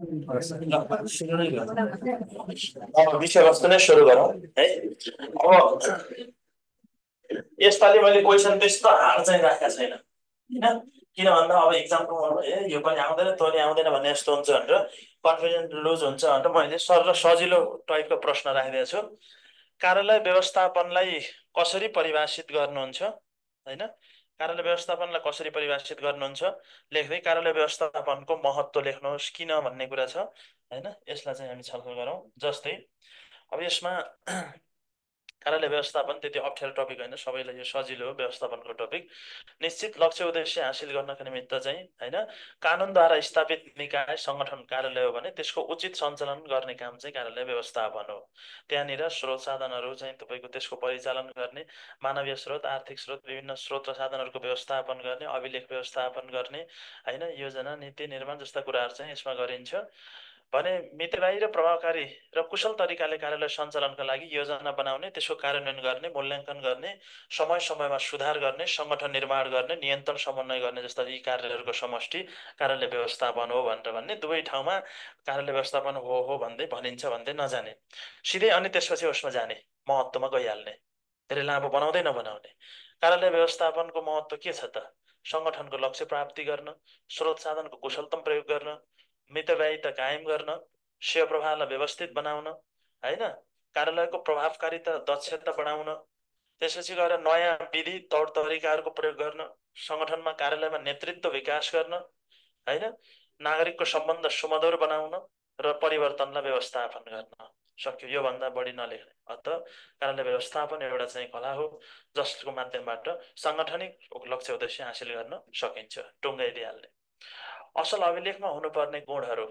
ल, सुरु नै गरौँ। अब विषयवस्तु नै सुरु गरौँ है। अब यसपालि मैले क्वेसन त्यस्तो हार्ड चाहिँ राखेको छैन होइन। किन भन्दा अब इक्जामको यो पनि आउँदैन तँ नि आउँदैन भन्ने जस्तो हुन्छ भनेर कन्फिडेन्ट लुज हुन्छ भनेर मैले सर र सजिलो टाइपको प्रश्न राखिदिएको छु। कार्यालय व्यवस्थापनलाई कसरी परिभाषित गर्नुहुन्छ होइन। कार्यालय व्यवस्थापनलाई कसरी परिभाषित गर्नुहुन्छ लेख्दै कार्यालय व्यवस्थापनको महत्त्व लेख्नुहोस् किन भन्ने कुरा छ होइन। यसलाई चाहिँ हामी छलफल गरौँ। जस्तै अब यसमा कार्यालय व्यवस्थापन त्यति अप्ठ्यारो टपिक होइन, सबैलाई यो सजिलो हो व्यवस्थापनको टपिक। निश्चित लक्ष्य उद्देश्य हासिल गर्नका निमित्त चाहिँ होइन कानुनद्वारा स्थापित निकाय सङ्गठन कार्यालय हो भने त्यसको उचित सञ्चालन गर्ने काम चाहिँ कार्यालय व्यवस्थापन हो। त्यहाँनिर स्रोत साधनहरू चाहिँ तपाईँको त्यसको परिचालन गर्ने, मानवीय स्रोत आर्थिक स्रोत विभिन्न स्रोत र साधनहरूको व्यवस्थापन गर्ने, अभिलेख व्यवस्थापन गर्ने होइन, योजना नीति निर्माण जस्ता कुराहरू चाहिँ यसमा गरिन्छ भने मितव्ययी र प्रभावकारी र कुशल तरिकाले कार्यालय सञ्चालनका लागि योजना बनाउने, त्यसको कार्यान्वयन गर्ने, मूल्याङ्कन गर्ने, समय समयमा सुधार गर्ने, सङ्गठन निर्माण गर्ने, नियन्त्रण समन्वय गर्ने जस्ता यी कार्यहरूको समष्टि कार्यालय व्यवस्थापन हो भनेर भन्ने। दुवै ठाउँमा कार्यालय व्यवस्थापन हो भन्दै भनिन्छ भन्दै नजाने सिधै अनि त्यसपछि उसमा जाने महत्त्वमा गइहाल्ने, धेरै लामो बनाउँदै नबनाउने। कार्यालय व्यवस्थापनको महत्त्व के छ त? सङ्गठनको लक्ष्य प्राप्ति गर्न, स्रोत साधनको कुशलतम प्रयोग गर्न, मितव्ययिता कायम गर्न, सेवा प्रवाहलाई व्यवस्थित बनाउन होइन, कार्यालयको प्रभावकारिता दक्षता बढाउन, त्यसपछि गएर नयाँ विधि तौर तरिकाहरूको प्रयोग गर्न, सङ्गठनमा कार्यालयमा नेतृत्व विकास गर्न होइन, नागरिकको सम्बन्ध सुमधुर बनाउन र परिवर्तनलाई व्यवस्थापन गर्न। सक्यो, योभन्दा बढी नलेख्ने। अत कार्यालय व्यवस्थापन एउटा चाहिँ कला हो जसको माध्यमबाट साङ्गठनिक लक्ष्य उद्देश्य हासिल गर्न सकिन्छ। टुङ्गाइदिइहाल्ने। असल अभिलेखमा हुनुपर्ने गुणहरू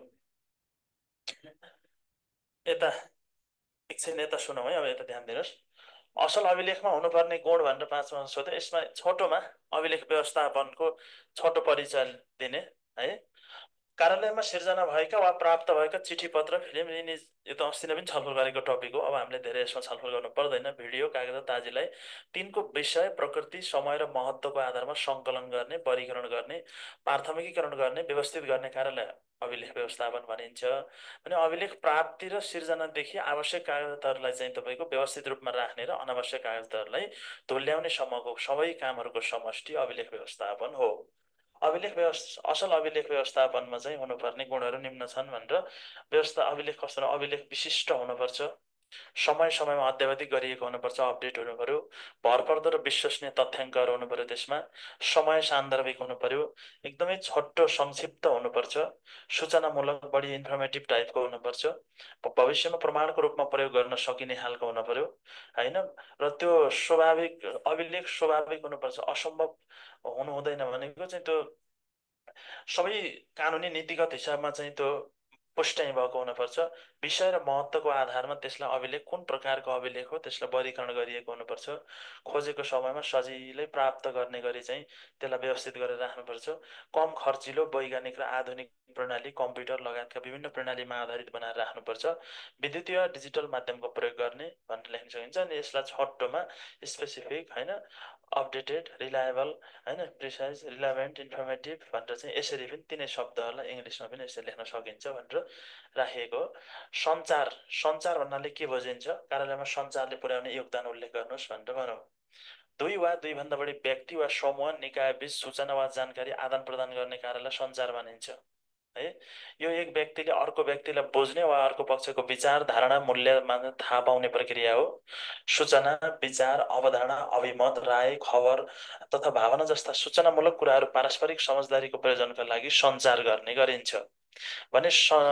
यता एकछिन यता सुनौँ है। अब यता ध्यान दिनुहोस्। असल अभिलेखमा हुनुपर्ने गुण भनेर 5मा सोध्यो। यसमा छोटोमा अभिलेख व्यवस्थापनको छोटो परिचय दिने है। कार्यालयमा सिर्जना भएका वा प्राप्त भएका चिठी पत्र फिल्म यिनी यो त अस्ति नै पनि छलफल गरेको टपिक हो। अब हामीले धेरै यसमा छलफल गर्नु पर्दैन। भिडियो कागजात आदिलाई तिनको विषय प्रकृति समय र महत्त्वको आधारमा सङ्कलन गर्ने, वर्गीकरण गर्ने, प्राथमिकीकरण गर्ने, व्यवस्थित गर्ने कार्यालय अभिलेख व्यवस्थापन भनिन्छ। अनि अभिलेख प्राप्ति र सिर्जनादेखि आवश्यक कागजातहरूलाई चाहिँ तपाईँको व्यवस्थित रूपमा राख्ने र अनावश्यक कागजातहरूलाई धुल्याउने सम्मको सबै कामहरूको समष्टि अभिलेख व्यवस्थापन हो। असल अभिलेख व्यवस्थापनमा चाहिँ हुनुपर्ने गुणहरू निम्न छन् भनेर अभिलेख कस्तो अभिलेख विशिष्ट हुनुपर्छ, समय समयमा अद्यावधिक गरिएको हुनुपर्छ, अपडेट हुनु पर्यो, भरपर्दो र विश्वसनीय तथ्याङ्कहरू हुनु पर्यो, त्यसमा समय सान्दर्भिक हुनु पर्यो, एकदमै छोटो संक्षिप्त हुनुपर्छ, सूचनामूलक बढी इन्फर्मेटिभ टाइपको हुनुपर्छ, भविष्यमा प्रमाणको रूपमा प्रयोग गर्न सकिने खालको हुनु पर्यो होइन। र त्यो स्वाभाविक अभिलेख स्वाभाविक हुनुपर्छ। असम्भव हुनु हुँदैन भनेको चाहिँ त्यो सबै कानुनी नीतिगत हिसाबमा चाहिँ त्यो पुष्टाइ भएको हुनुपर्छ। विषय र महत्त्वको आधारमा त्यसलाई अभिलेख कुन प्रकारको अभिलेख हो त्यसलाई वर्गीकरण गरिएको हुनुपर्छ। खोजेको समयमा सजिलै प्राप्त गर्ने गरी चाहिँ त्यसलाई व्यवस्थित गरेर राख्नुपर्छ। कम खर्चिलो वैज्ञानिक र आधुनिक प्रणाली कम्प्युटर लगायतका विभिन्न प्रणालीमा आधारित बनाएर राख्नुपर्छ। विद्युतीय डिजिटल माध्यमको प्रयोग गर्ने भनेर लेख्न सकिन्छ। अनि यसलाई छोटोमा स्पेसिफिक होइन, अपडेटेड, रिलायबल होइन, प्रिसाइज, रिलेभेन्ट, इन्फर्मेटिभ भनेर चाहिँ यसरी पनि तिनै शब्दहरूलाई इङ्ग्लिसमा पनि यसरी लेख्न सकिन्छ भनेर राखिएको। सञ्चार सञ्चार भन्नाले के बुझिन्छ? कार्यालयमा सञ्चारले पुर्याउने योगदान उल्लेख गर्नुहोस् भनेर भनौँ। दुई वा दुईभन्दा बढी व्यक्ति वा समूह निकायबीच सूचना वा जानकारी आदान प्रदान गर्ने कार्यलाई सञ्चार भनिन्छ है। यो एक व्यक्तिले अर्को व्यक्तिलाई बुझ्ने वा अर्को पक्षको विचार धारणा मूल्यमा थाहा पाउने प्रक्रिया हो। सूचना विचार अवधारणा अभिमत राय खबर तथा भावना जस्ता सूचनामूलक कुराहरू पारस्परिक समझदारीको प्रयोजनका लागि सञ्चार गर्ने गरिन्छ भने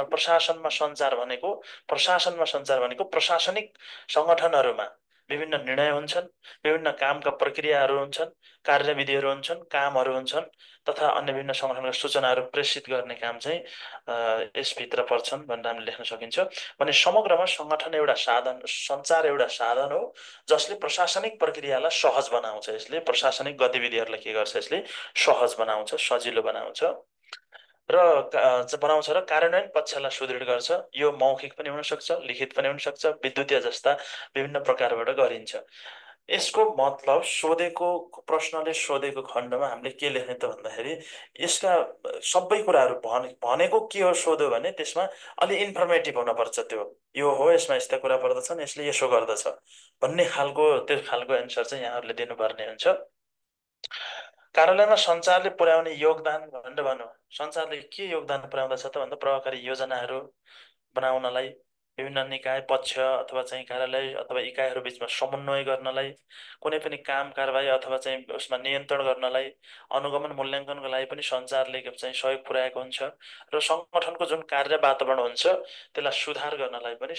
प्रशासनमा सञ्चार भनेको प्रशासनिक सङ्गठनहरूमा विभिन्न निर्णय हुन्छन्, विभिन्न कामका प्रक्रियाहरू हुन्छन्, कार्यविधिहरू हुन्छन्, कामहरू हुन्छन् तथा अन्य विभिन्न सङ्गठनका सूचनाहरू प्रेषित गर्ने काम चाहिँ यसभित्र पर्छन् भनेर हामीले लेख्न सकिन्छ। भने समग्रमा सङ्गठन एउटा साधन, सञ्चार एउटा साधन हो जसले प्रशासनिक प्रक्रियालाई सहज बनाउँछ। यसले प्रशासनिक गतिविधिहरूलाई के गर्छ? यसले सहज बनाउँछ, सजिलो बनाउँछ र बनाउँछ र कार्यान्वयन पक्षलाई सुदृढ गर्छ। यो मौखिक पनि हुनसक्छ, लिखित पनि हुनसक्छ, विद्युतीय जस्ता विभिन्न प्रकारबाट गरिन्छ। यसको मतलब सोधेको प्रश्नले सोधेको खण्डमा हामीले के लेख्ने त भन्दाखेरि यसका सबै कुराहरू भनेको के हो सोध्यो भने त्यसमा अलि इन्फर्मेटिभ हुनपर्छ त्यो। यो हो, यसमा यस्ता कुरा पर्दछन्, यसले यसो गर्दछ भन्ने खालको त्यो खालको एन्सर चाहिँ यहाँहरूले दिनुपर्ने हुन्छ। कार्यालयमा सञ्चारले पुर्याउने योगदान भनेर भनौँ, सञ्चारले के योगदान पुर्याउँदछ त भन्दा प्रभावकारी योजनाहरू बनाउनलाई, विभिन्न निकाय पक्ष अथवा चाहिँ कार्यालय अथवा इकाइहरू बिचमा समन्वय गर्नलाई, कुनै पनि काम कारबाही अथवा चाहिँ उसमा नियन्त्रण गर्नलाई, अनुगमन मूल्याङ्कनको लागि पनि सञ्चारले चाहिँ सहयोग पुर्याएको हुन्छ। र सङ्गठनको जुन कार्य वातावरण हुन्छ त्यसलाई सुधार गर्नलाई पनि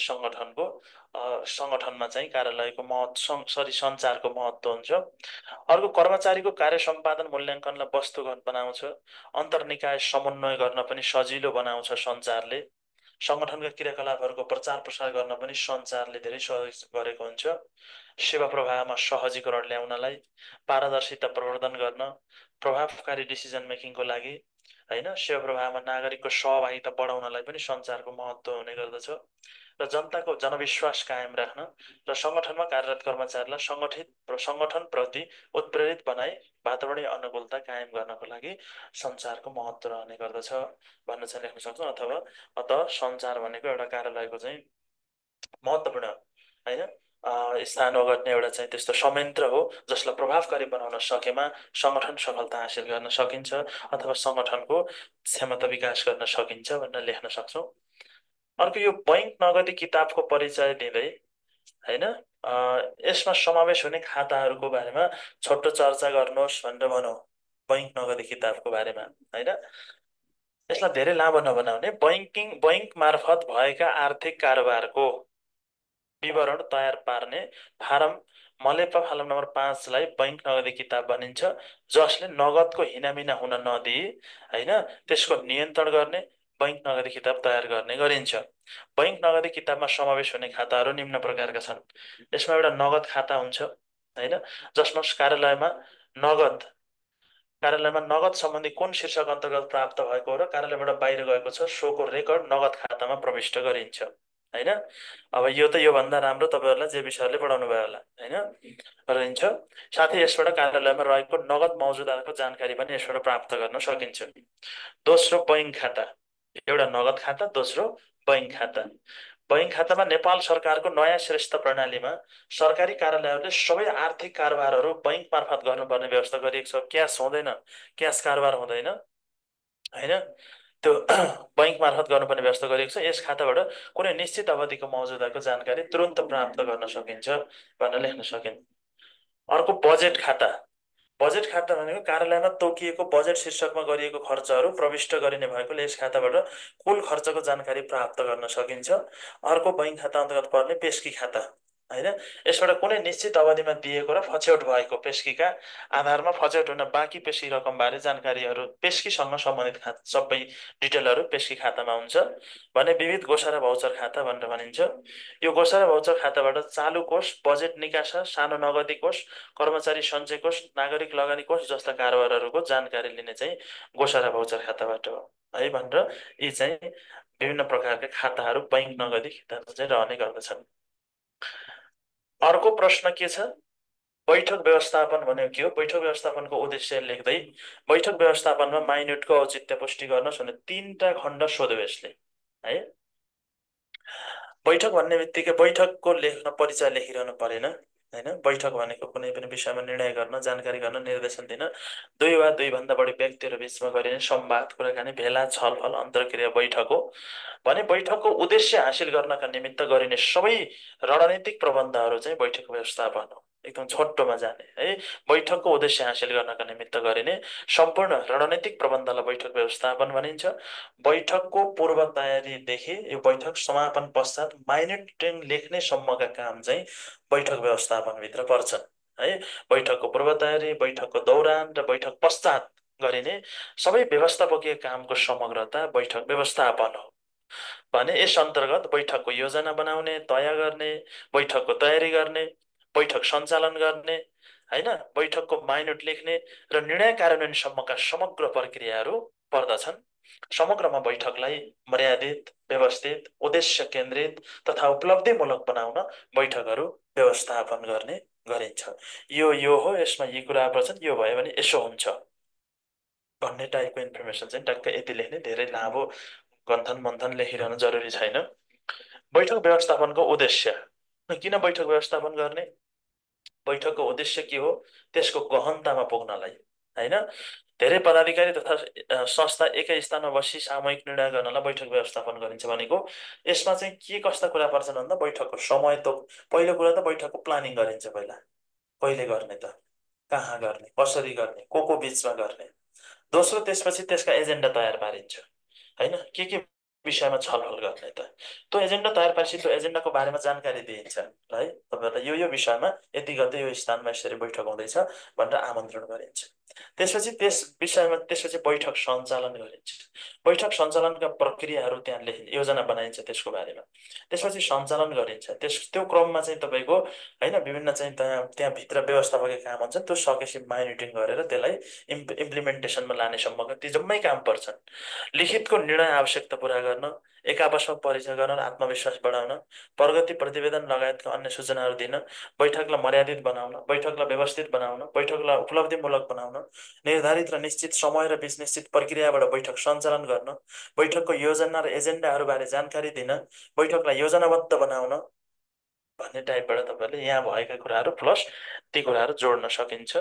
सङ्गठनमा चाहिँ कार्यालयको महत्त्व सरी सञ्चारको महत्त्व हुन्छ। अर्को, कर्मचारीको कार्य सम्पादन मूल्याङ्कनलाई वस्तुगत बनाउँछ। अन्तर्निकाय समन्वय गर्न पनि सजिलो बनाउँछ सञ्चारले। सङ्गठनका क्रियाकलापहरूको प्रचार प्रसार गर्न पनि सञ्चारले धेरै सहयोग गरेको हुन्छ। सेवा प्रवाहमा सहजीकरण ल्याउनलाई, पारदर्शिता प्रवर्धन गर्न, प्रभावकारी डिसिजन मेकिङको लागि, होइन, सेवा प्रवाहमा नागरिकको सहभागिता बढाउनलाई पनि सञ्चारको महत्त्व हुने गर्दछ। र जनताको जनविश्वास कायम राख्न र सङ्गठनमा कार्यरत कर्मचारीलाई सङ्गठित र सङ्गठनप्रति उत्प्रेरित बनाई वातावरणीय अनुकूलता कायम गर्नको लागि सञ्चारको महत्त्व रहने गर्दछ भन्न चाहिँ लेख्न सक्छौँ। अथवा अत सञ्चार भनेको एउटा कार्यालयको चाहिँ महत्त्वपूर्ण, होइन, स्थान ओगट्ने एउटा चाहिँ त्यस्तो संयन्त्र हो जसलाई प्रभावकारी बनाउन सकेमा सङ्गठन सफलता हासिल गर्न सकिन्छ अथवा सङ्गठनको क्षमता विकास गर्न सकिन्छ भनेर लेख्न सक्छौँ। अर्को, यो बैङ्क नगदी किताबको परिचय दिँदै, होइन, यसमा समावेश हुने खाताहरूको बारेमा छोटो चर्चा गर्नुहोस् भनेर भनौँ। बैङ्क नगदी किताबको बारेमा, होइन, यसलाई धेरै लामो नबनाउने, बैङ्क मार्फत भएका आर्थिक कारोबारको विवरण तयार पार्ने फारम मलेपा फारम नम्बर 5लाई बैङ्क नगदी किताब भनिन्छ, जसले नगदको हिनामिना हुन नदिई, होइन, त्यसको नियन्त्रण गर्ने बैङ्क नगदी किताब तयार गर्ने गरिन्छ। बैङ्क नगदी किताबमा समावेश हुने खाताहरू निम्न प्रकारका छन्। यसमा एउटा नगद खाता हुन्छ, होइन, जसमा नगद कार्यालयमा नगद सम्बन्धी कुन शीर्षक अन्तर्गत प्राप्त भएको हो र कार्यालयबाट बाहिर गएको छ सोको रेकर्ड नगद खातामा प्रविष्ट गरिन्छ, होइन। अब यो त योभन्दा राम्रो तपाईँहरूलाई जे विषयहरूले पढाउनु भयो होला, होइन, गरिन्छ। साथै यसबाट कार्यालयमा रहेको नगद मौजुदाको जानकारी पनि यसबाट प्राप्त गर्न सकिन्छ। दोस्रो, बैङ्क खाता, एउटा नगद खाता, दोस्रो बैङ्क खाता। बैङ्क खातामा नेपाल सरकारको नयाँ श्रेष्ठ प्रणालीमा सरकारी कार्यालयहरूले सबै आर्थिक कारोबारहरू बैङ्क मार्फत गर्नुपर्ने व्यवस्था गरिएको छ। क्यास हुँदैन, क्यास कारोबार हुँदैन, होइन, त्यो बैङ्क मार्फत गर्नुपर्ने व्यवस्था गरिएको छ। यस खाताबाट कुनै निश्चित अवधिको मौजुदाको जानकारी तुरुन्त प्राप्त गर्न सकिन्छ भनेर लेख्न सकिन्छ। अर्को, बजेट खाता। बजेट खाता भनेको कार्यालयमा तोकिएको बजेट शीर्षकमा गरिएको खर्चहरू प्रविष्ट गरिने भएकोले यस खाताबाट कुल खर्चको जानकारी प्राप्त गर्न सकिन्छ। अर्को, बैङ्क खाता अन्तर्गत पर्ने पेस्की खाता, होइन, यसबाट कुनै निश्चित अवधिमा दिएको र फछौट भएको पेस्कीका आधारमा फछौट हुन बाँकी पेस्की रकमबारे जानकारीहरू पेस्कीसँग सम्बन्धित खाता सबै डिटेलहरू पेस्की खातामा हुन्छ भने विविध गोसा र भौचर खाता भनेर भनिन्छ। यो गोसा र भौचर खाताबाट चालु कोष, बजेट निकासा, सानो नगदी कोष, कर्मचारी सञ्चय कोष, नागरिक लगानी कोष जस्ता कारोबारहरूको जानकारी लिने चाहिँ गोसा र भौचर खाताबाट हो, है भनेर यी चाहिँ विभिन्न प्रकारका खाताहरू बैङ्क नगदी खातामा चाहिँ रहने गर्दछन्। अर्को प्रश्न के छ, बैठक व्यवस्थापन भनेको के हो, बैठक व्यवस्थापनको उद्देश्य लेख्दै बैठक व्यवस्थापनमा माइन्युटको औचित्य पुष्टि गर्नुहोस् भने 3टा खण्ड सोध्यो यसले, है। बैठक भन्ने बित्तिकै बैठकको परिचय लेखिरहनु परेन, होइन। बैठक भनेको कुनै पनि विषयमा निर्णय गर्न, जानकारी गर्न, निर्देशन दिन, दुई वा दुईभन्दा बढी व्यक्तिहरू बिचमा गरिने संवाद, कुराकानी, भेला, छलफल, अन्तर्क्रिया बैठक हो भने बैठकको उद्देश्य हासिल गर्नका निमित्त गरिने सबै रणनीतिक प्रबन्धहरू चाहिँ बैठक व्यवस्थापन हो। एकदम छोटोमा जाने, है, बैठकको उद्देश्य हासिल गर्नका निमित्त गरिने सम्पूर्ण रणनीतिक प्रबन्धलाई बैठक व्यवस्थापन भनिन्छ। बैठकको पूर्व तयारीदेखि यो बैठक समापन पश्चात माइन्युट लेख्ने सम्मका काम चाहिँ बैठक व्यवस्थापनभित्र पर्छन्, है। बैठकको पूर्व तयारी, बैठकको दौरान र बैठक पश्चात गरिने सबै व्यवस्थापकीय कामको समग्रता बैठक व्यवस्थापन हो भने यस अन्तर्गत बैठकको योजना बनाउने, तय गर्ने, बैठकको तयारी गर्ने, बैठक सञ्चालन गर्ने, होइन, बैठकको माइन्युट लेख्ने र निर्णय कार्यान्वयनसम्मका समग्र प्रक्रियाहरू पर्दछन्। समग्रमा बैठकलाई मर्यादित, व्यवस्थित, उद्देश्य केन्द्रित तथा उपलब्धिमूलक बनाउन बैठकहरू व्यवस्थापन गर्ने गरिन्छ। यो हो, यसमा यी कुराहरू छन्, यो भयो भने यसो हुन्छ भन्ने टाइपको इन्फर्मेसन चाहिँ टक्क यति लेख्ने, धेरै लामो गन्थन मन्थन लेखिरहनु जरुरी छैन। बैठक व्यवस्थापनको उद्देश्य, किन बैठक व्यवस्थापन गर्ने, बैठकको उद्देश्य के हो, त्यसको गहनतामा पुग्नलाई होइन। धेरै पदाधिकारी तथा संस्था एकै स्थानमा बसी सामूहिक निर्णय गर्नलाई बैठक व्यवस्थापन गरिन्छ भनेको। यसमा चाहिँ के कस्ता कुरा पर्छन् भन्दा बैठकको समय त, पहिलो कुरा त बैठकको प्लानिङ गरिन्छ पहिला, कहिले गर्ने त, कहाँ गर्ने, कसरी गर्ने, को बिचमा गर्ने। दोस्रो, त्यसपछि त्यसका एजेन्डा तयार पारिन्छ होइन, के विषयमा छलफल गर्ने त, त्यो एजेन्डा तयार पारेपछि त्यो एजेन्डाको बारेमा जानकारी दिइन्छ है, तपाईँलाई यो विषयमा यति गर्दै यो स्थानमा यसरी बैठक हुँदैछ भनेर आमन्त्रण गरिन्छ। त्यसपछि त्यस विषयमा त्यसपछि बैठक सञ्चालन गरिन्छ। बैठक सञ्चालनका प्रक्रियाहरू त्यहाँ योजना बनाइन्छ त्यसको बारेमा। त्यसपछि सञ्चालन गरिन्छ। त्यो क्रममा चाहिँ तपाईँको होइन विभिन्न चाहिँ त्यहाँभित्र व्यवस्थापकीय काम हुन्छ, त्यो सकेपछि माइनिटिङ गरेर त्यसलाई इम्प्लिमेन्टेसनमा लाने सम्मका ती जम्मै काम पर्छन्। लिखितको निर्णय आवश्यकता पुरा गर्न, एक आपसमा परिचय गर्न, आत्मविश्वास बढाउन, प्रगति प्रतिवेदन लगायतका अन्य सूचनाहरू दिन, बैठकलाई मर्यादित बनाउन, बैठकलाई व्यवस्थित बनाउन, बैठकलाई उपलब्धिमूलक बनाउन, निर्धारित र निश्चित समय र बिच निश्चित प्रक्रियाबाट बैठक सञ्चालन गर्न, बैठकको योजना र एजेन्डाहरूबारे जानकारी दिन, बैठकलाई योजनाबद्ध बनाउन भन्ने टाइपबाट तपाईँहरूले यहाँ भएका कुराहरू प्लस ती कुराहरू जोड्न सकिन्छ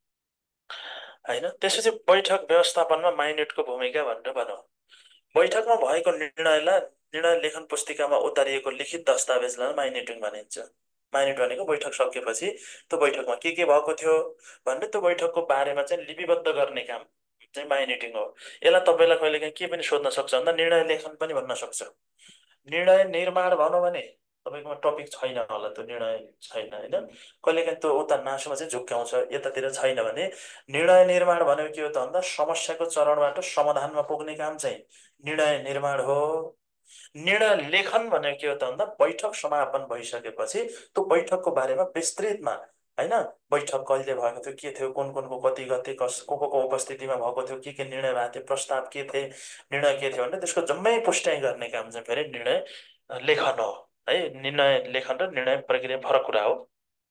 होइन। त्यसपछि बैठक व्यवस्थापनमा माइनेटको भूमिका भनेर भनौँ। बैठकमा भएको निर्णय लेखन पुस्तिकामा उतारिएको लिखित दस्तावेजलाई माइनेटिङ भनिन्छ। माइनेट भनेको बैठक सकेपछि त्यो बैठकमा के भएको थियो भनेर त्यो बैठकको बारेमा चाहिँ लिपिबद्ध गर्ने काम चाहिँ माइनेटिङ हो। यसलाई तपाईँलाई कहिलेकाहीँ के पनि सोध्न सक्छ भन्दा निर्णय लेखन पनि भन्न सक्छ। निर्णय निर्माण भनौँ भने तपाईँकोमा टपिक छैन होला, त्यो निर्णय छैन होइन, कहिलेकाहीँ त्यो उता नासोमा चाहिँ झुक्क्याउँछ, यतातिर छैन भने निर्णय निर्माण भनेको के हो त भन्दा समस्याको चरणबाट समाधानमा पुग्ने काम चाहिँ निर्णय निर्माण हो। निर्णय लेखन भनेको के हो त भन्दा बैठक समापन भइसकेपछि त्यो बैठकको बारेमा विस्तृतमा होइन, बैठक कहिले भएको थियो, के थियो, कुनको कति गते को उपस्थितिमा भएको थियो, के निर्णय भएको थियो, प्रस्ताव के थिए, निर्णय के थियो भने त्यसको जम्मै पुष्टाइ गर्ने काम चाहिँ फेरि निर्णय लेखन हो है। निर्णय लेखन र निर्णय प्रक्रिया फरक कुरा हो।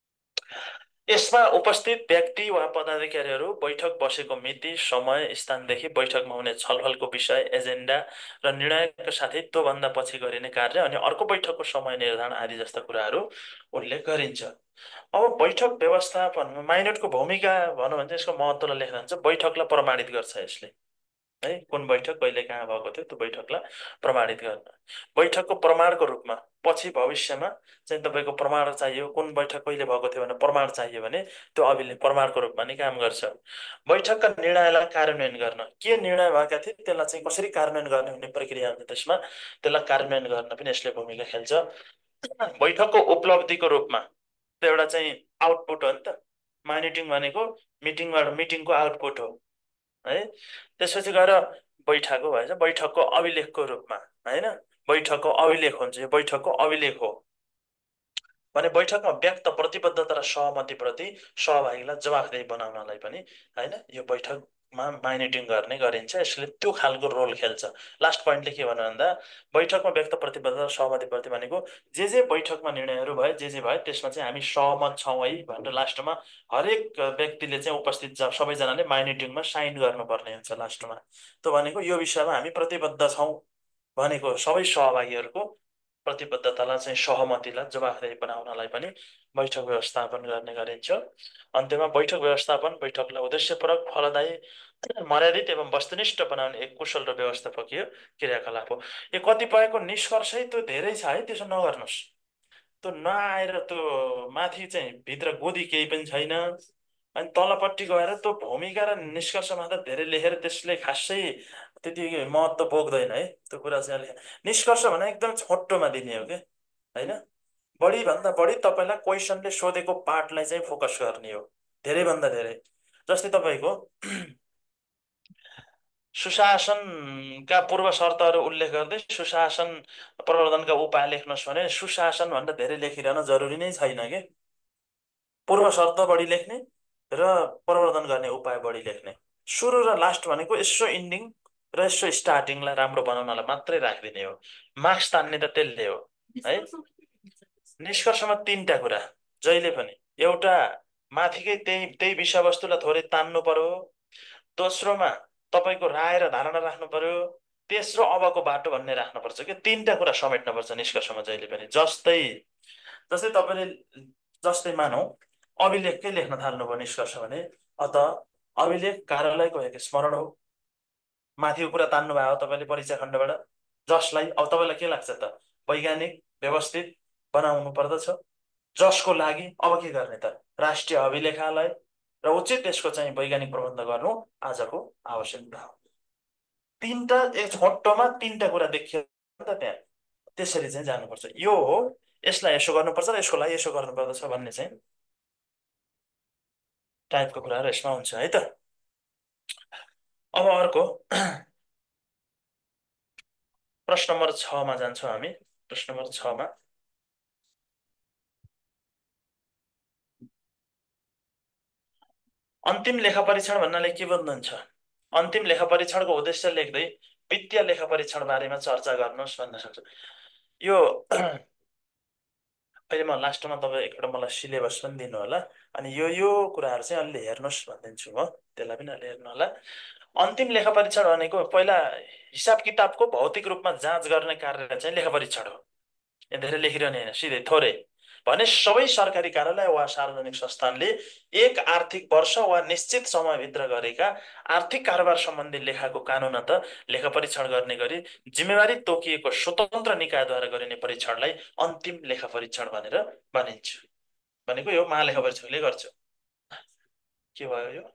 यसमा उपस्थित व्यक्ति वा पदाधिकारीहरू बैठक बसेको मिति, समय, स्थानदेखि बैठकमा हुने छलफलको विषय, एजेन्डा र निर्णयका साथै त्योभन्दा पछि गरिने कार्य अनि अर्को बैठकको समय निर्धारण आदि जस्ता कुराहरू उल्लेख गरिन्छ। अब बैठक व्यवस्थापनमा माइनेटको भूमिका भनौँ भने यसको महत्त्वलाई लेख्न हुन्छ। बैठकलाई प्रमाणित गर्छ यसले है, कुन बैठक कहिले कहाँ भएको थियो त्यो बैठकलाई प्रमाणित गर्न। बैठकको प्रमाणको रूपमा पछि भविष्यमा चाहिँ तपाईँको प्रमाण चाहियो, कुन बैठक कहिले भएको थियो भने प्रमाण चाहियो भने त्यो अभिलेख प्रमाणको रूपमा नि काम गर्छ। बैठकका निर्णयलाई कार्यान्वयन गर्न, के निर्णय भएका थिए त्यसलाई चाहिँ कसरी कार्यान्वयन गर्ने भन्ने प्रक्रिया हुन्छ त्यसमा, त्यसलाई कार्यान्वयन गर्न पनि यसले भूमिका खेल्छ। बैठकको उपलब्धिको रूपमा त्यो एउटा चाहिँ आउटपुट हो नि त, माइनिटिङ भनेको मिटिङको आउटपुट हो है। त्यसपछि गएर बैठकको भएछ बैठकको अभिलेखको रूपमा होइन, बैठकको अभिलेख हुन्छ, यो बैठकको अभिलेख हो भने बैठकमा व्यक्त प्रतिबद्धता र सहमतिप्रति सहभागीलाई जवाफदेही बनाउनलाई पनि होइन यो बैठकमा माइनिटिङ गर्ने गरिन्छ। यसले त्यो खालको रोल खेल्छ। लास्ट पोइन्टले के भन्नु भन्दा बैठकमा व्यक्त प्रतिबद्धता र सहमतिप्रति भनेको जे बैठकमा निर्णयहरू भए जे भए त्यसमा चाहिँ हामी सहमत छौँ है भनेर लास्टमा हरेक व्यक्तिले चाहिँ उपस्थित सबैजनाले माइनिटिङमा साइन गर्नुपर्ने हुन्छ लास्टमा। त्यो भनेको यो विषयमा हामी प्रतिबद्ध छौँ भनेको सबै सहभागीहरूको प्रतिबद्धतालाई चाहिँ सहमतिलाई जवाफदेही बनाउनलाई पनि बैठक व्यवस्थापन गर्ने गरिन्छ। अन्त्यमा बैठक व्यवस्थापन बैठकलाई उद्देश्यपूर्वक, फलदायी, मर्यादित एवं वस्तुनिष्ठ बनाउने एक कुशल र व्यवस्थापकीय क्रियाकलाप हो। यो कतिपयको निष्कर्षै त्यो धेरै छ है, त्यसो नगर्नुहोस्। त्यो नआएर त्यो माथि चाहिँ भित्र गोदी केही पनि छैन अनि तलपट्टि गएर त्यो भूमिका र निष्कर्षमा त धेरै लेखेर त्यसले खासै त्यति महत्त्व बोक्दैन है। त्यो कुरा चाहिँ अलिक निष्कर्ष भने एकदम छोटोमा दिने हो क्या होइन, बढीभन्दा बढी तपाईँलाई क्वेसनले सोधेको पार्टलाई चाहिँ फोकस गर्ने हो धेरैभन्दा धेरै। जस्तै तपाईँको सुशासनका पूर्व शर्तहरू उल्लेख गर्दै सुशासन प्रवर्धनका उपाय लेख्नुहोस् भने सुशासन भन्दा धेरै लेखिरहन जरुरी नै छैन कि, पूर्व शर्त बढी लेख्ने र प्रवर्धन गर्ने उपाय बढी लेख्ने, सुरु र लास्ट भनेको यसो इन्डिङ र यसो स्टार्टिङलाई राम्रो बनाउनलाई मात्रै राखिदिने हो। मार्क्स तान्ने त त्यसले हो है। निष्कर्षमा 3टा कुरा जहिले पनि एउटा माथिकै त्यही त्यही विषयवस्तुलाई थोरै तान्नु पर्यो। दोस्रोमा तपाईँको राय र धारणा राख्नु पर्यो। तेस्रो अबको बाटो भन्ने राख्नुपर्छ कि तिनवटा कुरा समेट्नुपर्छ निष्कर्षमा जहिले पनि। जस्तै जस्तै तपाईँले जस्तै मानौ अभिलेखकै लेख्न थाल्नुभयो निष्कर्ष भने, अत अभिलेख कार्यालयको एक स्मरण हो। माथिको कुरा तान्नु भयो तपाईँले परीक्षा खण्डबाट, जसलाई अब तपाईँलाई के लाग्छ त वैज्ञानिक व्यवस्थित बनाउनु पर्दछ, जसको लागि अब के गर्ने त राष्ट्रिय अभिलेखालय र उचित त्यसको चाहिँ वैज्ञानिक प्रबन्ध गर्नु आजको आवश्यकता हो। तिनवटा एक छोटोमा तिनवटा कुरा देखियो नि त त्यहाँ। त्यसरी चाहिँ जानुपर्छ। यो हो, यसलाई यसो गर्नुपर्छ र यसको लागि यसो गर्नुपर्दछ भन्ने चाहिँ टाइपको कुराहरू यसमा हुन्छ है त। अब अर्को प्रश्न नम्बर 6मा जान्छौँ हामी। प्रश्न नम्बर 6मा अन्तिम लेखा परीक्षण भन्नाले के बुझ्नुहुन्छ? अन्तिम लेखा परीक्षणको उद्देश्य लेख्दै वित्तीय लेखा परीक्षण बारेमा चर्चा गर्नुहोस् भन्न सक्छु। यो अहिले म लास्टमा तपाईँ एकपल्ट मलाई सिलेबस पनि दिनु होला, अनि यो कुराहरू चाहिँ अलि हेर्नुहोस् भनिदिन्छु म, त्यसलाई पनि अलि हेर्नु होला। अन्तिम लेखा परीक्षण भनेको पहिला हिसाब किताबको भौतिक रूपमा जाँच गर्ने कार्य चाहिँ लेखा परीक्षण हो। यहाँ धेरै लेखिरहने होइन, सिधै थोरै भने सबै सरकारी कार्यालय वा सार्वजनिक संस्थानले एक आर्थिक वर्ष वा निश्चित समयभित्र गरेका आर्थिक कारोबार सम्बन्धी लेखाको कानुनत लेखा परीक्षण गर्ने गरी जिम्मेवारी तोकिएको स्वतन्त्र निकायद्वारा गरिने परीक्षणलाई अन्तिम लेखा परीक्षण भनेर भनिन्छ। भनेको यो महालेखा परीक्षकले गर्छ। के भयो यो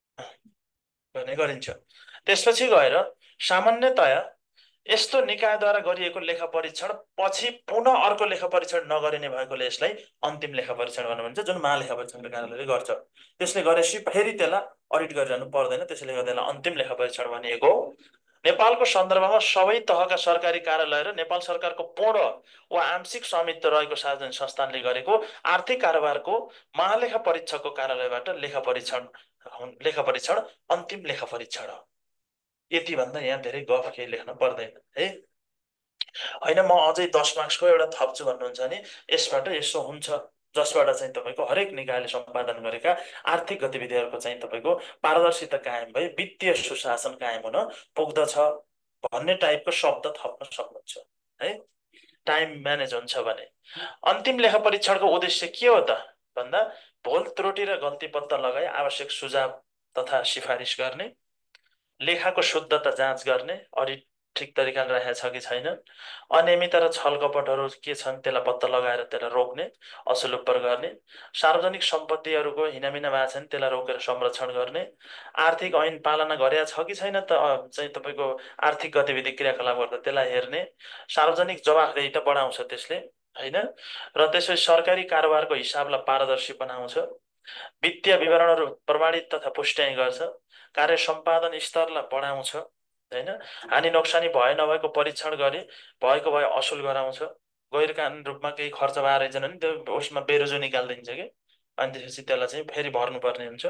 भन्ने गरिन्छ। त्यसपछि गएर सामान्यतया यस्तो निकायद्वारा गरिएको लेखा परीक्षण पछि पुनः अर्को लेखा परीक्षण नगरिने भएकोले यसलाई अन्तिम लेखा परीक्षण गर्नु भन्छ, जुन महालेखा परीक्षणको कार्यालयले गर्छ। त्यसले गरेपछि फेरि त्यसलाई अडिट गरिरहनु पर्दैन, त्यसैले गर्दा यसलाई अन्तिम लेखा परीक्षण भनिएको हो। नेपालको सन्दर्भमा सबै तहका सरकारी कार्यालय र नेपाल सरकारको पूर्ण वा आंशिक स्वामित्व रहेको सार्वजनिक संस्थानले गरेको आर्थिक कारोबारको महालेखा परीक्षकको कार्यालयबाट लेखा परीक्षण अन्तिम लेखा परीक्षण हो। यति भन्दा यहाँ धेरै गफ केही लेख्न पर्दैन है। होइन म अझै 10 मार्क्सको एउटा थप्छु भन्नुहुन्छ भने यसबाट यसो हुन्छ, जसबाट चाहिँ तपाईँको हरेक निकायले सम्पादन गरेका आर्थिक गतिविधिहरूको चाहिँ तपाईँको पारदर्शिता कायम भई वित्तीय सुशासन कायम हुन पुग्दछ भन्ने टाइपको शब्द थप्न सक्नुहुन्छ है, टाइम म्यानेज हुन्छ भने। अन्तिम लेखा परीक्षणको उद्देश्य के हो त भन्दा भुल त्रुटि र गल्ती पत्ता लगाई आवश्यक सुझाव तथा सिफारिस गर्ने, लेखाको शुद्धता जाँच गर्ने, अडिट ठिक तरिकाले राखेको छ कि छैन, अनियमितता र छलकपटहरू के छन् त्यसलाई पत्ता लगाएर त्यसलाई रोक्ने, असुल उपर गर्ने, सार्वजनिक सम्पत्तिहरूको हिनामिना भएको छ भने त्यसलाई रोकेर संरक्षण गर्ने, आर्थिक ऐन पालना गरेका छ कि छैन त चाहिँ तपाईँको आर्थिक गतिविधि क्रियाकलाप गर्दा त्यसलाई हेर्ने, सार्वजनिक जवाफदेही त बढाउँछ त्यसले होइन, र त्यसपछि सरकारी कारोबारको हिसाबलाई पारदर्शी बनाउँछ, वित्तीय विवरणहरू प्रमाणित तथा पुष्ट्याइ गर्छ, कार्य सम्पादन स्तरलाई बढाउँछ होइन, हानि नोक्सानी भए नभएको परीक्षण गरी भएको भए असुल गराउँछ, गैर कानुनी रूपमा केही खर्च भएर रहेछन् भने त्यो उसमा बेरोजो निकालिदिन्छ कि, अनि त्यसपछि त्यसलाई चाहिँ फेरि भर्नुपर्ने हुन्छ।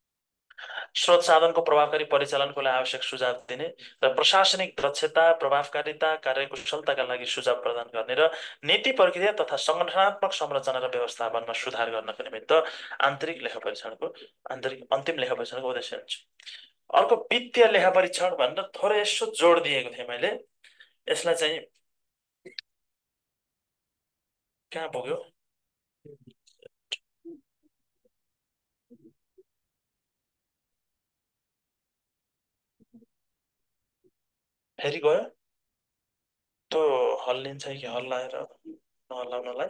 स्रोत साधनको प्रभावकारी परिचालनको लागि आवश्यक सुझाव दिने र प्रशासनिक दक्षता प्रभावकारिता कार्यकुशलताका लागि सुझाव प्रदान गर्ने र नीति प्रक्रिया तथा सङ्गठनात्मक संरचना र व्यवस्थापनमा सुधार गर्नको निमित्त आन्तरिक लेखा परीक्षणको आन्तरिक अन्तिम लेखा परीक्षणको उद्देश्य हुन्छ। अर्को वित्तीय लेखा परीक्षण भनेर थोरै यसो जोड दिएको थिएँ मैले, यसलाई चाहिँ कहाँ पुग्यो फेरि गयो त्यो हल्लिन्छ कि हल्लाएर नहल्लाउनलाई।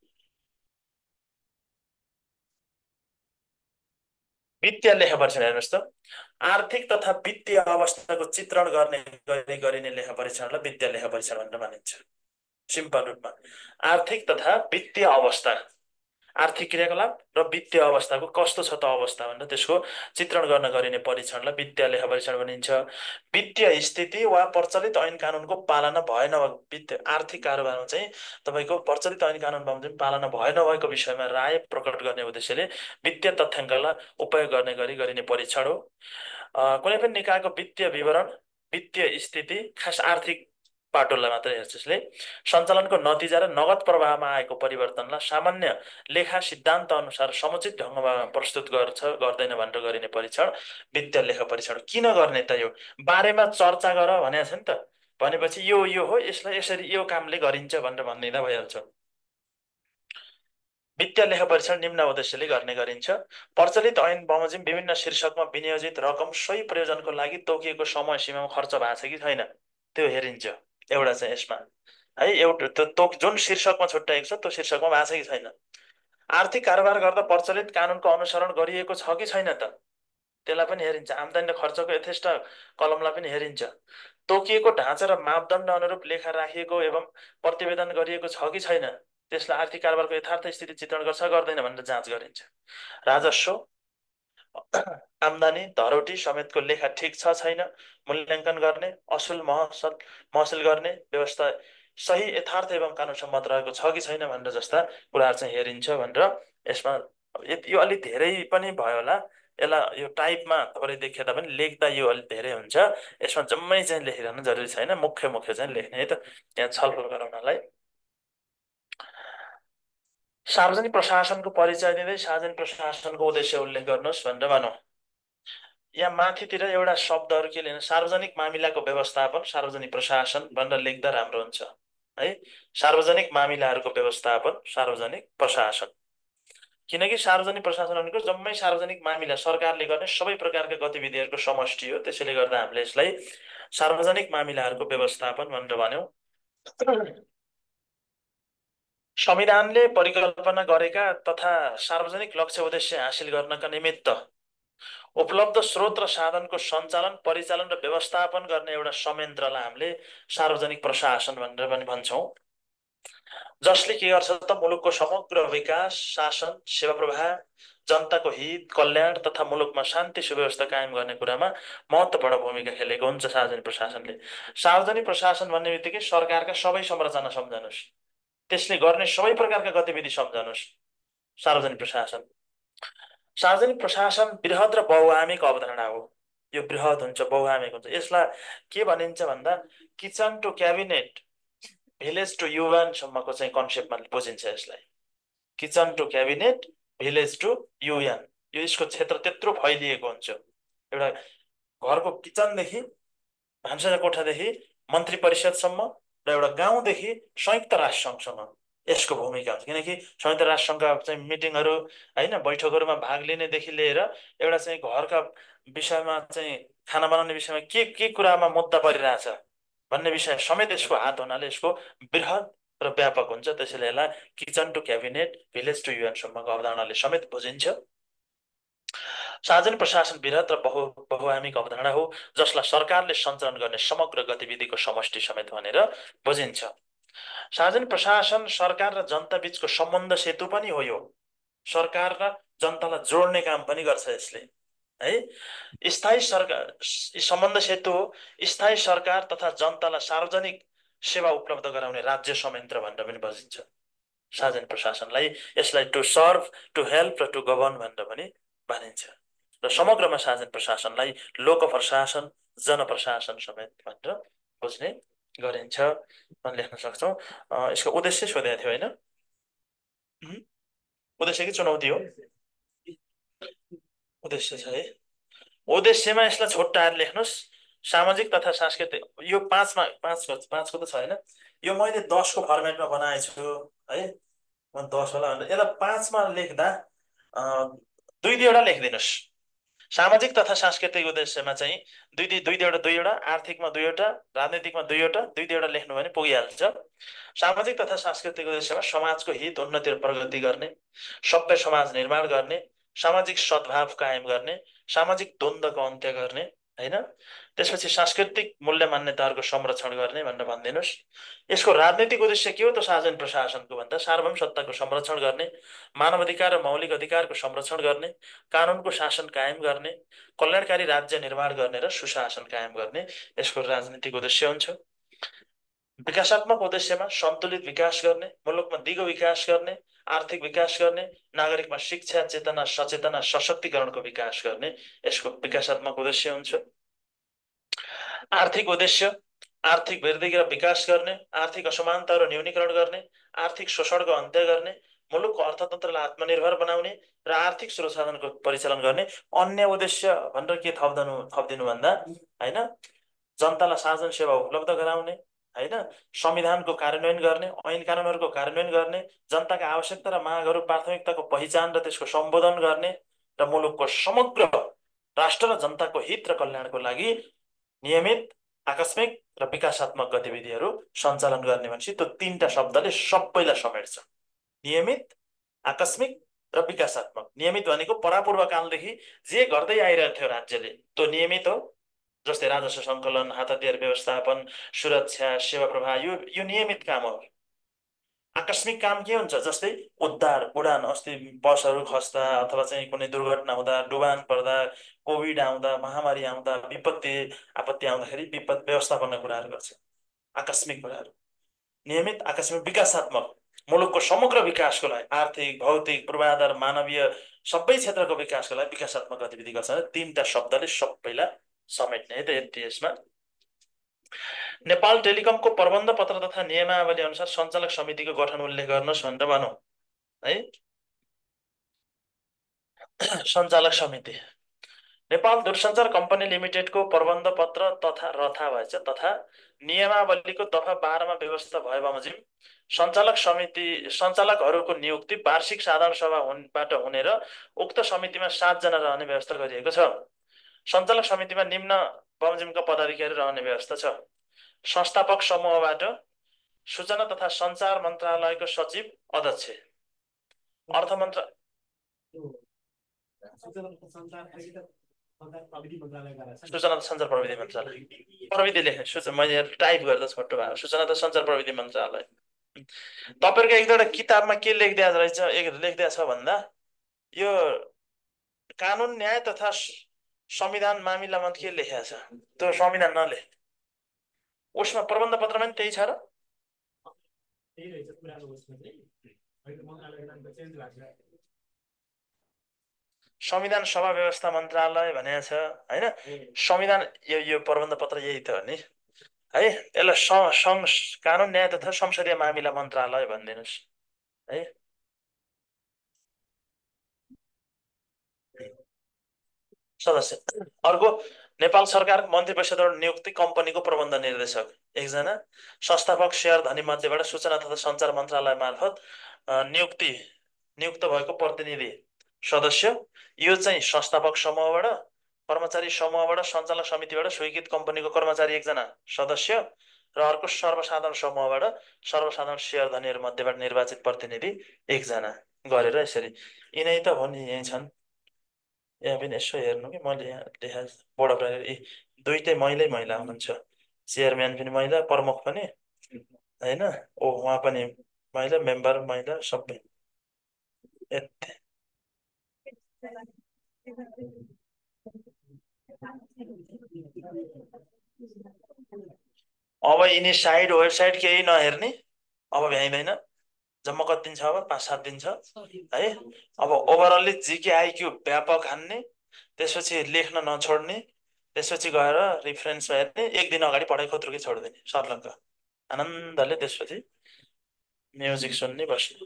वित्तीय लेखा परीक्षण हेर्नुहोस् त, आर्थिक तथा वित्तीय अवस्थाको चित्रण गर्ने गरी गरिने लेखा परीक्षणलाई वित्तीय लेखा परीक्षण भनेर मानिन्छ। सिम्पल रूपमा आर्थिक तथा वित्तीय अवस्था, आर्थिक क्रियाकलाप र वित्तीय अवस्थाको कस्तो छ त अवस्था भनेर त्यसको चित्रण गर्न गरिने परीक्षणलाई वित्तीय लेखा परीक्षण भनिन्छ। वित्तीय स्थिति वा प्रचलित ऐन कानुनको पालना भए नभएको वित्तीय आर्थिक कारोबारमा चाहिँ तपाईँको प्रचलित ऐन कानुन बमोजिम पालना भए नभएको विषयमा राय प्रकट गर्ने उद्देश्यले वित्तीय तथ्याङ्कलाई उपयोग गर्ने गरी गरिने परीक्षण हो। कुनै पनि निकायको वित्तीय विवरण, वित्तीय स्थिति, खास आर्थिक पाटोलाई मात्रै हेर्छ यसले। सञ्चालनको नतिजा र नगद प्रवाहमा आएको परिवर्तनलाई सामान्य लेखा सिद्धान्त अनुसार समुचित ढङ्गमा प्रस्तुत गर्छ गर्दैन भनेर गरिने परीक्षण वित्तीय लेखा परीक्षण। किन गर्ने त यो बारेमा चर्चा गर भनेको छ नि त। भनेपछि यो हो, यसलाई यसरी यो कामले गरिन्छ भनेर भनिदिँदा भइहाल्छ। वित्तीय लेखा परीक्षण निम्न उद्देश्यले गर्ने गरिन्छ। प्रचलित ऐन बमोजिम विभिन्न शीर्षकमा विनियोजित रकम सोही प्रयोजनको लागि तोकिएको समय सीमामा खर्च भएको छ कि छैन त्यो हेरिन्छ। एउटा चाहिँ यसमा है एउटा जुन शीर्षकमा छुट्याएको छ त्यो शीर्षकमा भएको छ कि छैन। आर्थिक कारोबार गर्दा प्रचलित कानुनको अनुसरण गरिएको छ कि छैन त त्यसलाई पनि हेरिन्छ। आम्दानी र खर्चको यथेष्ट कलमलाई पनि हेरिन्छ। तोकिएको ढाँचा र मापदण्ड अनुरूप लेखा राखिएको एवं प्रतिवेदन गरिएको छ कि छैन त्यसलाई आर्थिक कारोबारको यथार्थ स्थिति चित्रण गर्छ गर्दैन भनेर जाँच गरिन्छ। राजस्व आम्दानी धरोटी समेतको लेखा ठिक छ छैन मूल्याङ्कन गर्ने, असुल महसुल गर्ने व्यवस्था सही यथार्थ एवं कानुन सम्मत रहेको छ कि छैन भनेर जस्ता कुराहरू चाहिँ हेरिन्छ भनेर यसमा। यो अलिक धेरै पनि भयो होला, यसलाई यो टाइपमा थोरै देखिए तापनि लेख्दा यो अलिक धेरै हुन्छ। यसमा जम्मै चाहिँ लेखिरहनु जरुरी छैन, मुख्य मुख्य चाहिँ लेख्ने है त यहाँ छलफल गराउनलाई। सार्वजनिक प्रशासनको परिचय दिँदै सार्वजनिक प्रशासनको उद्देश्य उल्लेख गर्नुहोस् भनेर भनौँ। यहाँ माथितिर एउटा शब्दहरू के लिने, सार्वजनिक मामिलाको व्यवस्थापन सार्वजनिक प्रशासन भनेर लेख्दा राम्रो हुन्छ है। सार्वजनिक मामिलाहरूको व्यवस्थापन सार्वजनिक प्रशासन। किनकि सार्वजनिक प्रशासन भनेको जम्मै सार्वजनिक मामिला सरकारले गर्ने सबै प्रकारका गतिविधिहरूको समष्टि हो। त्यसैले गर्दा हामीले यसलाई सार्वजनिक मामिलाहरूको व्यवस्थापन भनेर भन्यौँ। संविधानले परिकल्पना गरेका तथा सार्वजनिक लक्ष्य उद्देश्य हासिल गर्नका निमित्त उपलब्ध स्रोत र साधनको सञ्चालन परिचालन र व्यवस्थापन गर्ने एउटा संयन्त्रलाई हामीले सार्वजनिक प्रशासन भनेर पनि भन्छौँ। जसले के गर्छ त मुलुकको समग्र विकास शासन सेवा प्रवाह जनताको हित कल्याण तथा मुलुकमा शान्ति सुव्यवस्था कायम गर्ने कुरामा महत्त्वपूर्ण भूमिका खेलेको हुन्छ सार्वजनिक प्रशासनले। सार्वजनिक प्रशासन भन्ने बित्तिकै सरकारका सबै संरचना सम्झनुहोस्, त्यसले गर्ने सबै प्रकारका गतिविधि सम्झनुहोस्। सार्वजनिक प्रशासन सार्वजनिक प्रशासन बृहत र बहुआयामिक अवधारणा हो। यो बृहत हुन्छ बहुआयामिक हुन्छ। यसलाई के भनिन्छ भन्दा kitchen to cabinet village to युएनसम्मको चाहिँ कन्सेप्टमा बुझिन्छ यसलाई। Kitchen to cabinet village to UN, यो यसको क्षेत्र त्यत्रो फैलिएको हुन्छ। एउटा घरको किचनदेखि भान्सा कोठादेखि मन्त्री परिषदसम्म र एउटा गाउँदेखि संयुक्त राष्ट्र सङ्घसम्म यसको भूमिका हुन्छ। किनकि संयुक्त राष्ट्र सङ्घका चाहिँ मिटिङहरू होइन बैठकहरूमा भाग लिनेदेखि लिएर एउटा चाहिँ घरका विषयमा चाहिँ खाना बनाउने विषयमा के कुरामा मुद्दा परिरहेछ भन्ने विषय समेत यसको हात हुनाले यसको बृहत र व्यापक हुन्छ। त्यसैले यसलाई kitchen to cabinet village to युएनसम्मको अवधारणाले समेत बुझिन्छ। सार्वजनिक प्रशासन बृहत र बहुआयामिक अवधारणा हो जसलाई सरकारले सञ्चालन गर्ने समग्र गतिविधिको समष्टि समेत भनेर बुझिन्छ। सार्वजनिक प्रशासन सरकार र जनता बीचको सम्बन्ध सेतु पनि हो। यो सरकार र जनतालाई जोड्ने काम पनि गर्छ यसले है। स्थायी सरकार सम्बन्ध सेतु हो। स्थायी सरकार तथा जनतालाई सार्वजनिक सेवा उपलब्ध गराउने राज्य संयन्त्र भनेर पनि बुझिन्छ सार्वजनिक प्रशासनलाई। यसलाई टु सर्भ टु हेल्प र टु गभर्न भनेर पनि भनिन्छ। र समग्रमा सार्वजनिक प्रशासनलाई लोक प्रशासन जनप्रशासन समेत भनेर बुझ्ने गरिन्छ भनेर लेख्न सक्छौँ। यसको उद्देश्य सोधेको थियो होइन, उद्देश्य कि चुनौती हो? उद्देश्य छ है। उद्देश्यमा यसलाई छोटाएर लेख्नुहोस् सामाजिक तथा सांस्कृतिक। यो पाँचको त छैन, यो मैले 10को फर्मेटमा बनाएछु है। म 10 होला भनेर यसलाई 5मा लेख्दा दुई दुईवटा लेखिदिनुहोस्। सामाजिक तथा सांस्कृतिक उद्देश्यमा चाहिँ दुईवटा, आर्थिकमा दुईवटा, राजनीतिकमा दुईवटा दुईवटा लेख्नु भने पुगिहाल्छ। सामाजिक तथा सांस्कृतिक उद्देश्यमा समाजको हित उन्नति र प्रगति गर्ने, सभ्य समाज निर्माण गर्ने, सामाजिक सद्भाव कायम गर्ने, सामाजिक द्वन्द्वको अन्त्य गर्ने होइन। त्यसपछि सांस्कृतिक मूल्य मान्यताहरूको संरक्षण गर्ने भनेर भनिदिनुहोस्। यसको राजनीतिक उद्देश्य के हो त सार्वजनिक प्रशासनको भन्दा सार्वभौम सत्ताको संरक्षण गर्ने, मानव अधिकार र मौलिक अधिकारको संरक्षण गर्ने, कानुनको शासन कायम गर्ने, कल्याणकारी राज्य निर्माण गर्ने र सुशासन कायम गर्ने यसको राजनीतिक उद्देश्य हुन्छ। विकासात्मक उद्देश्यमा सन्तुलित विकास गर्ने, मुलुकमा दिगो विकास गर्ने, आर्थिक विकास गर्ने, नागरिकमा शिक्षा चेतना सचेतना सशक्तिकरणको विकास गर्ने यसको विकासात्मक उद्देश्य हुन्छ। आर्थिक उद्देश्य आर्थिक वृद्धि र विकास गर्ने, आर्थिक असमानताहरू न्यूनीकरण गर्ने, आर्थिक शोषणको अन्त्य गर्ने, मुलुकको अर्थतन्त्रलाई आत्मनिर्भर बनाउने र आर्थिक स्रोत साधनको परिचालन गर्ने अन्य उद्देश्य भनेर के थपिदिनु भन्दा होइन, जनतालाई साधन सेवा उपलब्ध गराउने, होइन, संविधानको कार्यान्वयन गर्ने, ऐन कानुनहरूको कार्यान्वयन गर्ने, जनताका आवश्यकता र मागहरू प्राथमिकताको पहिचान र त्यसको सम्बोधन गर्ने र मुलुकको समग्र राष्ट्र र जनताको हित र कल्याणको लागि नियमित, आकस्मिक र विकासात्मक गतिविधिहरू सञ्चालन गर्ने भनेपछि त्यो तीनटा शब्दले सबैलाई समेट्छ। नियमित, आकस्मिक र विकासात्मक। नियमित भनेको परापूर्वकालदेखि जे गर्दै आइरहेको थियो राज्यले त्यो नियमित हो, जस्तै राजस्व सङ्कलन, हात हतियार व्यवस्थापन, सुरक्षा, सेवा प्रवाह, यो नियमित काम हो। आकस्मिक काम के हुन्छ, जस्तै उद्धार, उडान, अस्ति बसहरू खस्दा अथवा चाहिँ कुनै दुर्घटना हुँदा, डुबान पर्दा, कोभिड आउँदा, महामारी आउँदा, विपत्ति आपत्ति आउँदाखेरि विपद व्यवस्थापनका कुराहरू गर्छ, आकस्मिक कुराहरू। नियमित, आकस्मिक, विकासात्मक, मुलुकको समग्र विकासको लागि आर्थिक, भौतिक, पूर्वाधार, मानवीय सबै क्षेत्रको विकासको लागि विकासात्मक गतिविधि गर्छ। तीनटा शब्दले सबैलाई समेट्ने त यति। यसमा नेपाल टेलिकमको प्रबन्ध पत्र तथा नियमावली अनुसार सञ्चालक समितिको गठन उल्लेख गर्नुहोस् भनेर भनौँ है। सञ्चालक समिति नेपाल दूरसञ्चार कम्पनी लिमिटेडको प्रबन्ध पत्र तथा रथा भएछ तथा नियमावलीको दफा 12मा व्यवस्था भए बमोजिम सञ्चालक समिति सञ्चालकहरूको नियुक्ति वार्षिक साधारण सभाबाट हुने र उक्त समितिमा 7 जना रहने व्यवस्था गरिएको छ। सञ्चालक समितिमा निम्न बमोजिमका पदाधिकारी रहने व्यवस्था छ। संस्थापक समूहबाट सूचना तथा सञ्चार मन्त्रालयको सचिव अध्यक्ष, अर्थ मन्त्र सूचना तथा सञ्चार प्रविधि मन्त्रालय, प्रविधि लेख्ने मैले टाइप गर्दा छोटो भयो, सूचना तथा सञ्चार प्रविधि मन्त्रालय। तपाईँहरूको एक दुईवटा किताबमा के लेखिदिएको रहेछ, लेखिदिएको छ भन्दा यो कानुन न्याय तथा संविधान मामिलामा के लेखेको छ त्यो संविधान नलेख, उसमा प्रबन्ध पत्रमा पनि त्यही छ र संविधान सभा व्यवस्था मन्त्रालय भनेको छ होइन। संविधान यो प्रबन्ध पत्र यही त हो नि है। यसलाई कानुन न्याय तथा संसदीय मामिला मन्त्रालय भनिदिनुहोस् है। सदस्य अर्को नेपाल सरकार मन्त्री परिषदबाट नियुक्ति कम्पनीको प्रबन्ध निर्देशक एकजना, संस्थापक सेयर धनी मध्येबाट सूचना तथा सञ्चार मन्त्रालय मार्फत नियुक्त भएको प्रतिनिधि सदस्य, यो चाहिँ संस्थापक समूहबाट, कर्मचारी समूहबाट, सञ्चालक समितिबाट स्वीकृत कम्पनीको कर्मचारी एकजना सदस्य र अर्को सर्वसाधारण समूहबाट सर्वसाधारण सेयर धनीहरू मध्येबाट निर्वाचित प्रतिनिधि एकजना गरेर यसरी यिनै त हो नि, यहीँ छन्। यहाँ पनि यसो हेर्नु कि मैले यहाँ देखा बोर्ड अफ दुइटै महिला हुनुहुन्छ, चेयरम्यान पनि महिला, प्रमुख पनि होइन, उहाँ पनि महिला, मेम्बर महिला, सबै यति। अब यिनी साइड वेबसाइट केही नहेर्ने, अब भ्याइँदैन। जम्मा कति दिन छ, अब 5-7 दिन छ है। अब ओभरअल्ली जिके आइक्यू व्यापक हान्ने, त्यसपछि लेख्न नछोड्ने, त्यसपछि गएर रिफरेन्स हेर्ने, एक दिन अगाडि पढाइ खोत्रुकै छोडिदिने, सर्लङ्ग आनन्दले त्यसपछि म्युजिक सुन्ने बस्ने।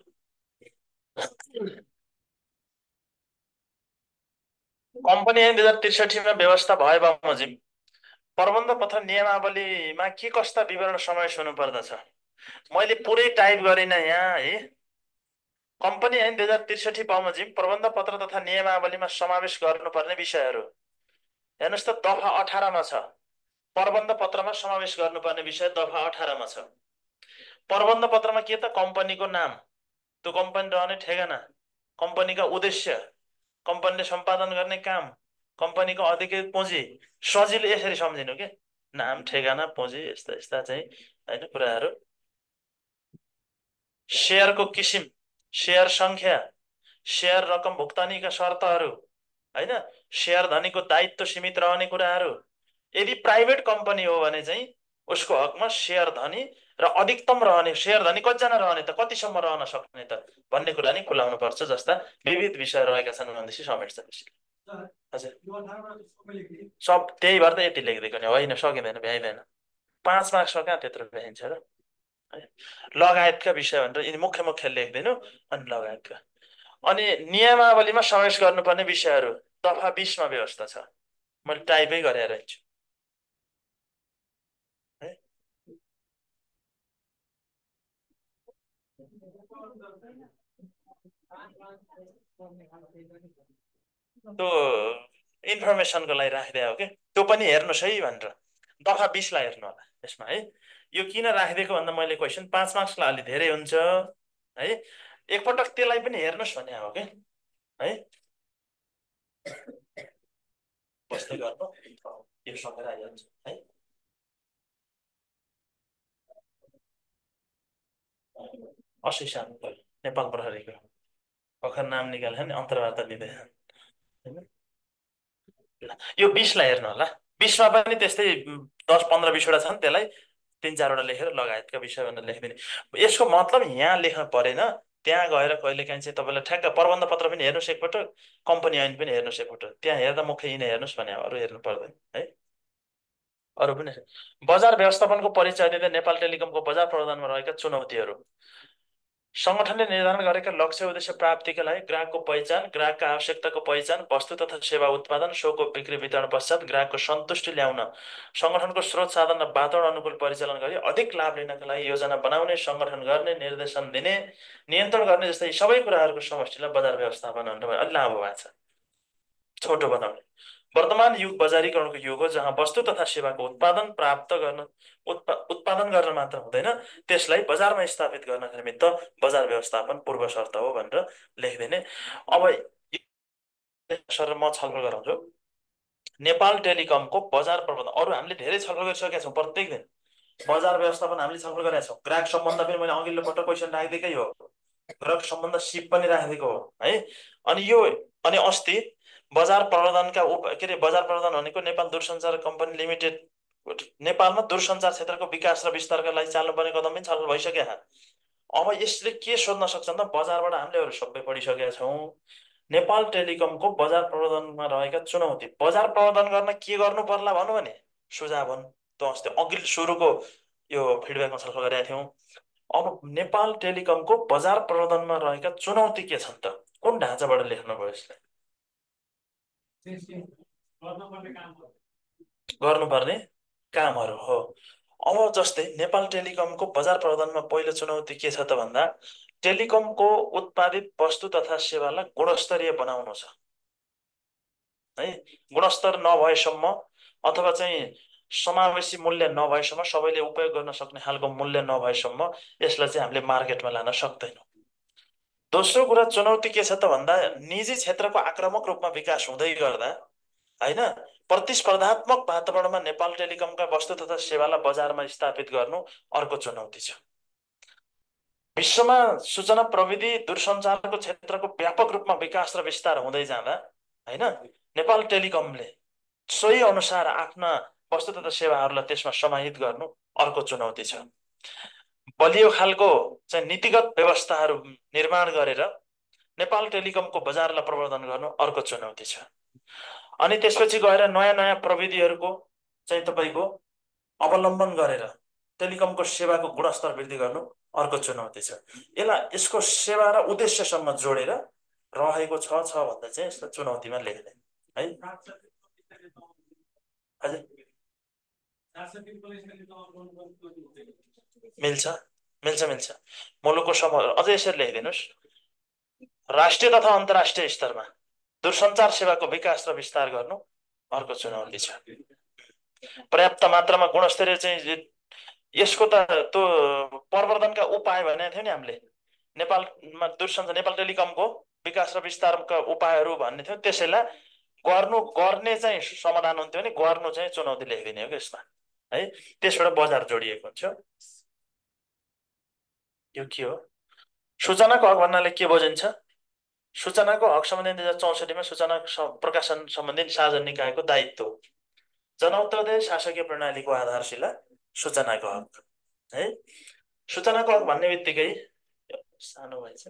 कम्पनी ऐन 2063मा व्यवस्था भए बमोजिम प्रबन्ध पत्र नियमावलीमा के कस्ता विवरण समावेश हुनुपर्दछ, मैले पुरै टाइप गरिनँ यहाँ है। कम्पनी ऐन 2063 बमोजिम प्रबन्ध पत्र तथा नियमावलीमा समावेश गर्नुपर्ने विषयहरू हेर्नुहोस् त, दफा 18मा छ। प्रबन्ध पत्रमा समावेश गर्नुपर्ने विषय दफा 18मा छ। प्रबन्ध पत्रमा के त, कम्पनीको नाम, त्यो कम्पनी रहने ठेगाना, कम्पनीका उद्देश्य, कम्पनीले सम्पादन गर्ने काम, कम्पनीको अधिकृत पुँजी, सजिलो यसरी सम्झिनु के, नाम, ठेगाना, पुँजी, यस्ता यस्ता चाहिँ होइन कुराहरू। सेयरको किसिम, सेयर सङ्ख्या, सेयर रकम भुक्तानीका शर्तहरू होइन, सेयर धनीको दायित्व सीमित रहने कुराहरू। यदि प्राइभेट कम्पनी हो भने चाहिँ उसको हकमा सेयर धनी र अधिकतम रहने सेयर धनी कतिजना रहने त, कतिसम्म रहन सक्ने त भन्ने कुरा नि खुलाउनु पर्छ, जस्ता विविध विषय रहेका छन् भनेपछि समेट्छ। हजुर सब त्यही भएर त यति लेखिदिएको नि, होइन सकिँदैन, भ्याइँदैन। 5 मार्क्समा कहाँ त्यत्रो लेखिन्छ र है। लगायतका विषय भनेर यिनी मुख्य मुख्य लेखिदिनु अनि लगायतका। अनि नियमावलीमा समावेश गर्नुपर्ने विषयहरू दफा 20मा व्यवस्था छ। मैले टाइपै गरेर हिँड्छु है। त्यो इन्फर्मेसनको लागि राखिदिएको हो कि त्यो पनि हेर्नुहोस् है भनेर दफा 20लाई हेर्नु होला यसमा है। यो किन राखिदिएको भन्दा मैले क्वेसन 5 मार्क्सलाई अलि धेरै हुन्छ है, एकपटक त्यसलाई पनि हेर्नुहोस् भने हो कि है। बस्दै गर्नु यो सकेर आइहाल्छ है। 80 सालको नेपाल प्रहरीको भर्खर नाम निकालेर नि अन्तर्वार्ता दिँदै होइन। यो 20लाई हेर्नु होला। 20मा पनि त्यस्तै 10 15 20वटा छन्, त्यसलाई 3 4वटा लेखेर लगायतका विषय भनेर लेखिदिने। यसको मतलब यहाँ लेख्न परेन, त्यहाँ गएर कहिले काहीँ चाहिँ तपाईँलाई ठ्याक्क प्रबन्ध पत्र पनि हेर्नुहोस् एकपटक, कम्पनी ऐन पनि हेर्नुहोस् एकपटक, त्यहाँ हेर्दा मुख्य यिनै हेर्नुहोस् भने अरू हेर्नु पर्दैन है। अरू पनि बजार व्यवस्थापनको परिचय दिँदै नेपाल टेलिकमको बजार प्रबन्धनमा रहेका चुनौतीहरू। सङ्गठनले निर्धारण गरेका लक्ष्य उद्देश्य प्राप्तिका लागि ग्राहकको पहिचान, ग्राहकका आवश्यकताको पहिचान, वस्तु तथा सेवा उत्पादन, सोको बिक्री वितरण पश्चात ग्राहकको सन्तुष्टि ल्याउन सङ्गठनको स्रोत साधन र वातावरण अनुकूल परिचालन गरी अधिक लाभ लिनका लागि योजना बनाउने, सङ्गठन गर्ने, निर्देशन दिने, नियन्त्रण गर्ने जस्तै सबै कुराहरूको समष्टिलाई बजार व्यवस्थापन भनेर अलि लामो भएको छ, छोटो बनाउने। वर्तमान युग बजारीकरणको युग हो, जहाँ वस्तु तथा सेवाको उत्पादन प्राप्त गर्न उत्पादन गर्न मात्र हुँदैन, त्यसलाई बजारमा स्थापित गर्नका निमित्त बजार व्यवस्थापन पूर्व शर्त हो भनेर लेखिदिने। अब सर म छलफल गराउँछु नेपाल टेलिकमको बजार प्रबन्धन। अरू हामीले धेरै छलफल गरिसकेका छौँ, प्रत्येक दिन बजार व्यवस्थापन हामीले छलफल गरेका छौँ। ग्राहक सम्बन्ध पनि मैले अघिल्लो पटक क्वेसन राखिदिएकै हो, ग्राहक सम्बन्ध सिप पनि राखिदिएको हो है। अनि यो अनि अस्ति बजार प्रबन्धनका के अरे बजार प्रबन्धन भनेको नेपाल दूरसञ्चार कम्पनी लिमिटेड, नेपालमा दूरसञ्चार क्षेत्रको विकास र विस्तारका लागि चाल्नुपर्ने कदम पनि छलफल भइसक्यो। अब यसले के सोध्न सक्छ त, बजारबाट हामीले अरू सबै पढिसकेका छौँ। नेपाल टेलिकमको बजार प्रबन्धनमा रहेका चुनौती, बजार प्रबन्धन गर्न के गर्नु पर्ला भनौँ भने सुझाव हुन्। त अस्ति अघिल्लो सुरुको यो फिडब्याकमा छलफल गरेका थियौँ। अब नेपाल टेलिकमको बजार प्रबन्धनमा रहेका चुनौती के छन् त, कुन ढाँचाबाट लेख्नुभयो यसलाई? गर्नुपर्ने कामहरू हो। अब जस्तै नेपाल टेलिकमको बजार प्रबन्धनमा पहिलो चुनौती के छ त भन्दा टेलिकमको उत्पादित वस्तु तथा सेवालाई गुणस्तरीय बनाउनु छ है। गुणस्तर नभएसम्म अथवा चाहिँ समावेशी मूल्य नभएसम्म, सबैले उपयोग गर्न सक्ने खालको मूल्य नभएसम्म यसलाई चाहिँ हामीले मार्केटमा लान सक्दैनौँ। दोस्रो कुरा चुनौती के छ त भन्दा निजी क्षेत्रको आक्रामक रूपमा विकास हुँदै गर्दा होइन, प्रतिस्पर्धात्मक वातावरणमा नेपाल टेलिकमका वस्तु तथा सेवालाई बजारमा स्थापित गर्नु अर्को चुनौती छ। विश्वमा सूचना प्रविधि दूरसञ्चारको क्षेत्रको व्यापक रूपमा विकास र विस्तार हुँदै जाँदा होइन, नेपाल टेलिकमले सोही अनुसार आफ्ना वस्तु तथा सेवाहरूलाई त्यसमा समाहित गर्नु अर्को चुनौती छ। बलियो खालको चाहिँ नीतिगत व्यवस्थाहरू निर्माण गरेर नेपाल टेलिकमको बजारलाई प्रवर्धन गर्नु अर्को चुनौती छ। अनि त्यसपछि गएर नयाँ नयाँ प्रविधिहरूको चाहिँ तपाईँको अवलम्बन गरेर टेलिकमको सेवाको गुणस्तर वृद्धि गर्नु अर्को चुनौती छ। यसलाई यसको सेवा र उद्देश्यसँग जोडेर रहेको छ भन्दा चाहिँ यसलाई चुनौतीमा लेख्ने है। हजुर मिल्छ मिल्छ मिल्छ। मुलुकको अझै यसरी लेखिदिनुहोस्, राष्ट्रिय तथा अन्तर्राष्ट्रिय स्तरमा दूरसञ्चार सेवाको विकास र विस्तार गर्नु अर्को चुनौती छ। पर्याप्त मात्रामा गुणस्तरीय चाहिँ यसको त त्यो प्रवर्धनका उपाय भनेको थियो नि हामीले, नेपालमा दूरसञ्चार नेपाल टेलिकमको विकास र विस्तारका उपायहरू भन्ने थियो। त्यसैलाई गर्नु गर्ने चाहिँ समाधान हुन्थ्यो भने गर्नु चाहिँ चुनौती लेखिदिने हो कि यसमा है। त्यसबाट बजार जोडिएको हुन्छ। यो के हो? सूचनाको हक भन्नाले के बुझिन्छ? सूचनाको हक सम्बन्धी 2064मा सूचना प्रकाशन सम्बन्धी सार्वजनिक निकायको दायित्व, जनौषधि शासकीय प्रणालीको आधारशिला सूचनाको हक है। सूचनाको हक भन्ने बित्तिकै सानो भएछ,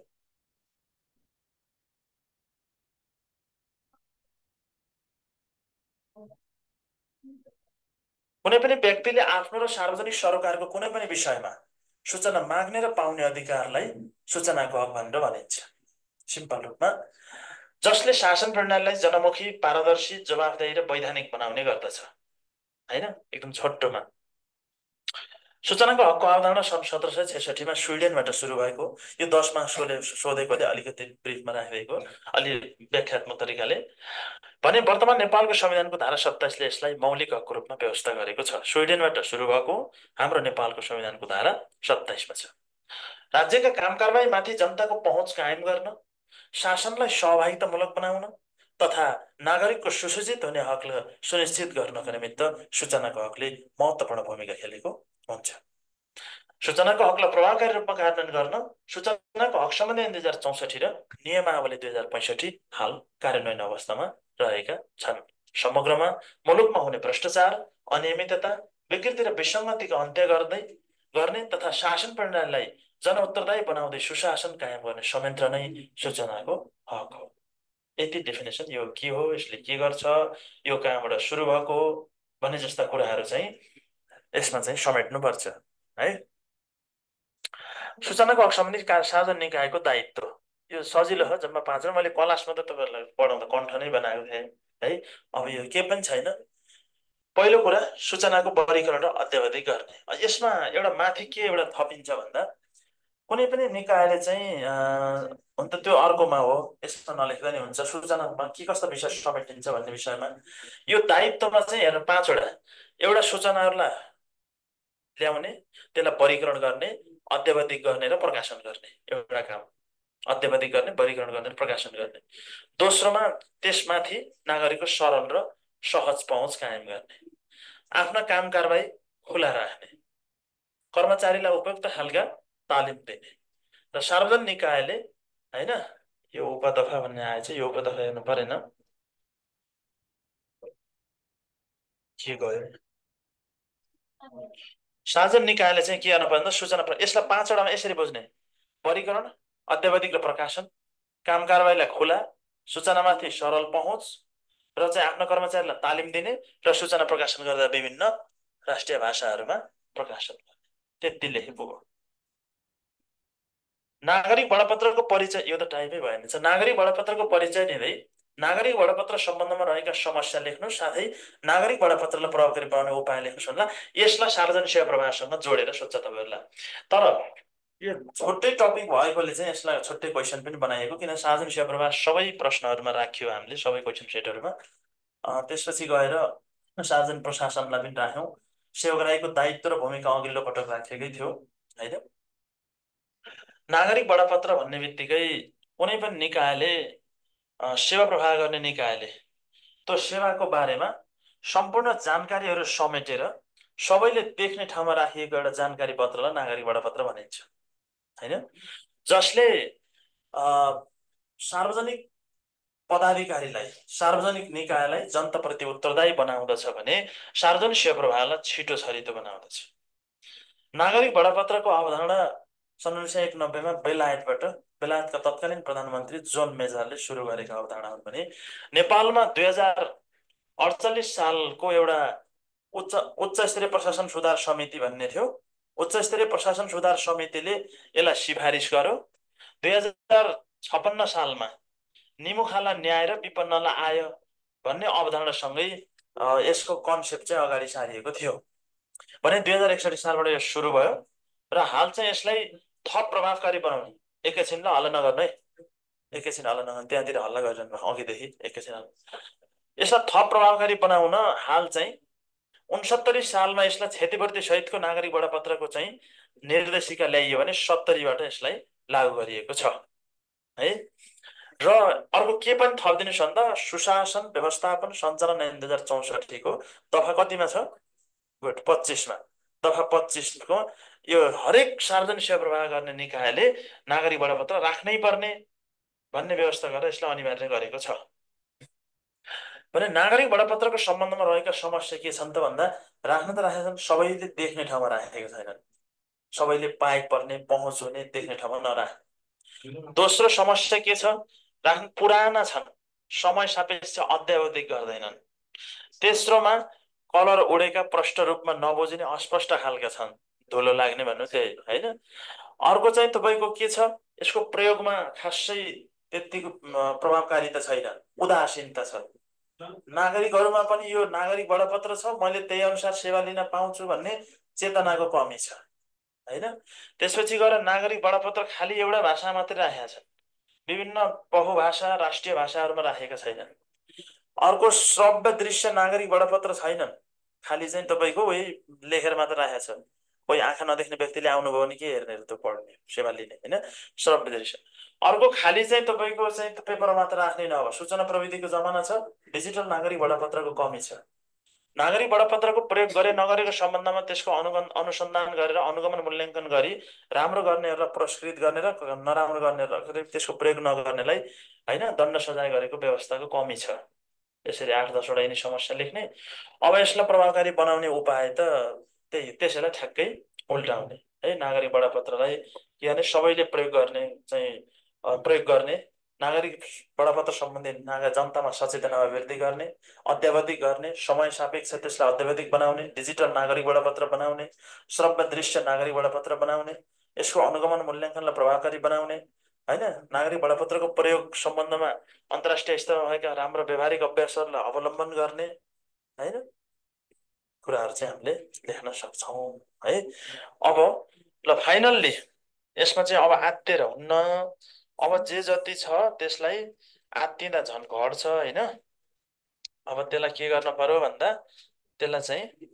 कुनै पनि व्यक्तिले आफ्नो र सार्वजनिक सरोकारको कुनै पनि विषयमा सूचना माग्ने र पाउने अधिकारलाई सूचनाको हक भनेर भनिन्छ। सिम्पल रूपमा जसले शासन प्रणालीलाई जनमुखी, पारदर्शी, जवाफदेही र वैधानिक बनाउने गर्दछ, होइन? एकदम छोटोमा सूचनाको हकको अवधारणा सन् 1766 मा स्विडेनबाट सुरु भएको। यो 10 मार्क्सले सोधेकोले अलिकति ब्रिफमा राखिदिएको, अलि व्याख्यात्मक तरिकाले भने वर्तमान नेपालको संविधानको धारा 27 ले यसलाई मौलिक हकको रूपमा व्यवस्था गरेको छ। स्विडेनबाट सुरु भएको हाम्रो नेपालको संविधानको धारा 27 मा छ। राज्यका काम कारबाहीमाथि जनताको पहुँच कायम गर्न, शासनलाई सहभागितामूलक बनाउन तथा नागरिकको सुसूचित हुने हकलाई सुनिश्चित गर्नका निमित्त सूचनाको हकले महत्त्वपूर्ण भूमिका खेलेको हुन्छ। सूचनाको हकलाई प्रभावकारी रूपमा कार्यान्वयन गर्न सूचनाको हक सम्बन्धी ऐन 2064 र नियमावली 2065 हाल कार्यान्वयन अवस्थामा रहेका छन्। समग्रमा मुलुकमा हुने भ्रष्टाचार, अनियमितता, विकृति र विसङ्गतिको अन्त्य गर्ने तथा शासन प्रणालीलाई जनउत्तरदायी बनाउँदै सुशासन कायम गर्ने संयन्त्र नै सूचनाको हक हो। यति डेफिनेसन, यो के हो, यसले के गर्छ, यो कहाँबाट सुरु भएको हो भन्ने जस्ता कुराहरू चाहिँ यसमा चाहिँ समेट्नुपर्छ है। सूचनाको हक सम्बन्धी सार्वजनिक निकायको दायित्व यो सजिलो हो, जम्मा 5 मैले क्लासमा त तपाईँहरूलाई पढाउँदा कण्ठ नै बनाएको थिएँ है। अब यो के पनि छैन। पहिलो कुरा सूचनाको वर्गीकरण र अद्यावधिक गर्ने। यसमा एउटा माथि के एउटा थपिन्छ भन्दा कुनै पनि निकायले चाहिँ हुन त त्यो अर्कोमा हो, यसमा नलेख्दा नि हुन्छ। सूचनामा के कस्ता विषय समेटिन्छ भन्ने विषयमा यो दायित्वमा चाहिँ हेर्नु 5 वटा। एउटा सूचनाहरूलाई ल्याउने, त्यसलाई वर्गीकरण गर्ने, अद्यावधिक गर्ने र प्रकाशन गर्ने एउटा काम। अद्यावधिक गर्ने, वर्गीकरण गर्ने र प्रकाशन गर्ने। दोस्रोमा त्यसमाथि नागरिकको सरल र सहज पहुँच कायम गर्ने, आफ्ना काम कारबाही खुला राख्ने, कर्मचारीलाई उपयुक्त खालका तालिम दिने र सार्वजनिक निकायले होइन, यो उपदफा भन्ने आएछ, यो उपदफा हेर्नु परेन के गयो। सार्वजनिक निकायले चाहिँ के गर्नु पर्दा सूचना यसलाई 5 वटामा यसरी बुझ्ने: वर्गीकरण, अद्यावधिक र प्रकाशन, काम कारबाहीलाई खुला, सूचनामाथि सरल पहुँच र चाहिँ आफ्नो कर्मचारीलाई तालिम दिने र सूचना प्रकाशन गर्दा विभिन्न राष्ट्रिय भाषाहरूमा प्रकाशन गर्ने। त्यति लेखेको। नागरिक बडपत्रको परिचय, यो त टाइपै भएन छ। नागरिक बडपत्रको परिचय दिँदै नागरिक बडपत्र सम्बन्धमा रहेका समस्या लेख्नु, साथै नागरिक बडपत्रलाई प्रभावकारी बनाउने उपाय लेख्नुहोस् होला। यसलाई सार्वजनिक सेवा प्रवाहसँग जोडेर सोध्छ तपाईँहरूलाई। तर यो छुट्टै टपिक भएकोले चाहिँ यसलाई छुट्टै क्वेसन पनि बनाइएको, किन सार्वजनिक सेवा प्रवाह सबै प्रश्नहरूमा राख्यो हामीले, सबै क्वेसन सेटहरूमा। त्यसपछि गएर सार्वजनिक प्रशासनलाई पनि राख्यौँ। सेवाग्राहीको दायित्व र भूमिका अघिल्लो पटक राखेकै थियो होइन। नागरिक बडपत्र भन्ने बित्तिकै कुनै पनि निकायले सेवा प्रवाह गर्ने निकायले त्यो सेवाको बारेमा सम्पूर्ण जानकारीहरू समेटेर सबैले देख्ने ठाउँमा राखिएको एउटा जानकारी पत्रलाई नागरिक बडपत्र भनिन्छ होइन। जसले सार्वजनिक पदाधिकारीलाई, सार्वजनिक निकायलाई जनताप्रति उत्तरदायी बनाउँदछ भने सार्वजनिक सेवा प्रवाहलाई छिटो छरितो बनाउँदछ। नागरिक बडपत्रको अवधारणा सन् 1991 मा बेलायतका तत्कालीन प्रधानमन्त्री जोन मेजरले सुरु गरेका अवधारणा हुन् भने नेपालमा 2048 सालको एउटा उच्च स्तरीय प्रशासन सुधार समिति भन्ने थियो। उच्च स्तरीय प्रशासन सुधार समितिले यसलाई सिफारिस गर्यो। 2056 सालमा निमुखाला न्याय र विपन्नलाई आयो भन्ने अवधारणासँगै यसको कन्सेप्ट चाहिँ अगाडि सारिएको थियो भने 2061 सालबाट यो सुरु भयो र हाल चाहिँ यसलाई थप प्रभावकारी बनाउने। एकैछिनलाई हल्ला नगर्नु है, एकैछिन हल्ला नगर्नु, त्यहाँतिर हल्ला गरिरहनु अघिदेखि। एकैछिन यसलाई थप प्रभावकारी बनाउन हाल चाहिँ 69 सालमा यसलाई क्षतिपूर्ति सहितको नागरिक बडपत्रको चाहिँ निर्देशिका ल्याइयो भने 70बाट यसलाई लागू गरिएको छ है। र अर्को के पनि थपिदिनुहोस् भन्दा सुशासन व्यवस्थापन सञ्चालन ऐन 2064 को दफा कतिमा छ? गुड, 25 मा। दफा 25 को यो हरेक सार्वजनिक सेवा प्रवाह गर्ने निकायले नागरिक बडपत्र राख्नै पर्ने भन्ने व्यवस्था गरेर यसलाई अनिवार्य गरेको छ भने नागरिक बडपत्रको सम्बन्धमा रहेका समस्या के छन् त भन्दा राख्न त राखेका छन्, सबैले देख्ने ठाउँमा राखेका छैनन्, सबैले पाइ पर्ने पहुँच हुने देख्ने ठाउँमा नराख्ने। दोस्रो समस्या के छ? राख्न पुराना छन्, समय सापेक्ष अद्यावधिक गर्दैनन्। तेस्रोमा कलर उडेका प्रष्ट रूपमा नबुझिने अस्पष्ट खालका छन्। धुलो लाग्ने भन्नु त्यही होइन। अर्को चाहिँ तपाईँको के छ, यसको प्रयोगमा खासै त्यत्तिको प्रभावकारिता छैन, उदासीनता छ। नागरिकहरूमा पनि यो नागरिक बडपत्र छ, मैले त्यही अनुसार सेवा लिन पाउँछु भन्ने चेतनाको कमी छ होइन। त्यसपछि गएर नागरिक बडपत्र खालि एउटा भाषा मात्रै राखेका छन्, विभिन्न बहुभाषा राष्ट्रिय भाषाहरूमा राखेका छैनन्। अर्को श्रव्य दृश्य नागरिक बडपत्र छैनन्, खालि चाहिँ तपाईँको उही लेखेर मात्र राखेको छ। कोही आँखा नदेख्ने व्यक्तिले आउनुभयो भने के हेर्ने त पढ्ने सेवा लिने होइन, श्रव्य दृश्य। अर्को खालि चाहिँ तपाईँको चाहिँ पेपर मात्र राख्ने नभए, सूचना प्रविधिको जमाना छ, डिजिटल नागरिक बडपत्रको कमी छ। नागरिक बडपत्रको प्रयोग गरे नगरेको सम्बन्धमा त्यसको अनुसन्धान गरेर अनुगमन मूल्याङ्कन गरी राम्रो गर्नेहरूलाई पुरस्कृत गर्ने र नराम्रो गर्नेहरूलाई त्यसको प्रयोग नगर्नेलाई होइन दण्ड सजाय गरेको व्यवस्थाको कमी छ। यसरी 8-10 वटा यिनी समस्या लेख्ने। अब यसलाई प्रभावकारी बनाउने उपाय त त्यही, त्यसैलाई ठ्याक्कै उल्टाउने है। नागरिक बडापत्रलाई के भने सबैले प्रयोग गर्ने चाहिँ प्रयोग गर्ने, नागरिक बडापत्र सम्बन्धी जनतामा सचेतना अभिवृद्धि गर्ने, अध्यावधिक गर्ने, समय सापेक्ष त्यसलाई अध्यावधिक बनाउने, डिजिटल नागरिक बडापत्र बनाउने, श्रव्य दृश्य नागरिक बडापत्र बनाउने, यसको अनुगमन मूल्याङ्कनलाई प्रभावकारी बनाउने होइन। नागरिक बडापत्रको प्रयोग सम्बन्धमा अन्तर्राष्ट्रिय स्तरमा भएका राम्रो व्यवहारिक अभ्यासहरूलाई अवलम्बन गर्ने होइन कुराहरू चाहिँ हामीले लेख्न सक्छौँ है। अब ल फाइनल्ली यसमा चाहिँ अब आत्तिएर हुन्न, अब जे जति छ त्यसलाई आत्तिँदा झन् घट्छ होइन। अब त्यसलाई के गर्न पर्यो भन्दा त्यसलाई चाहिँ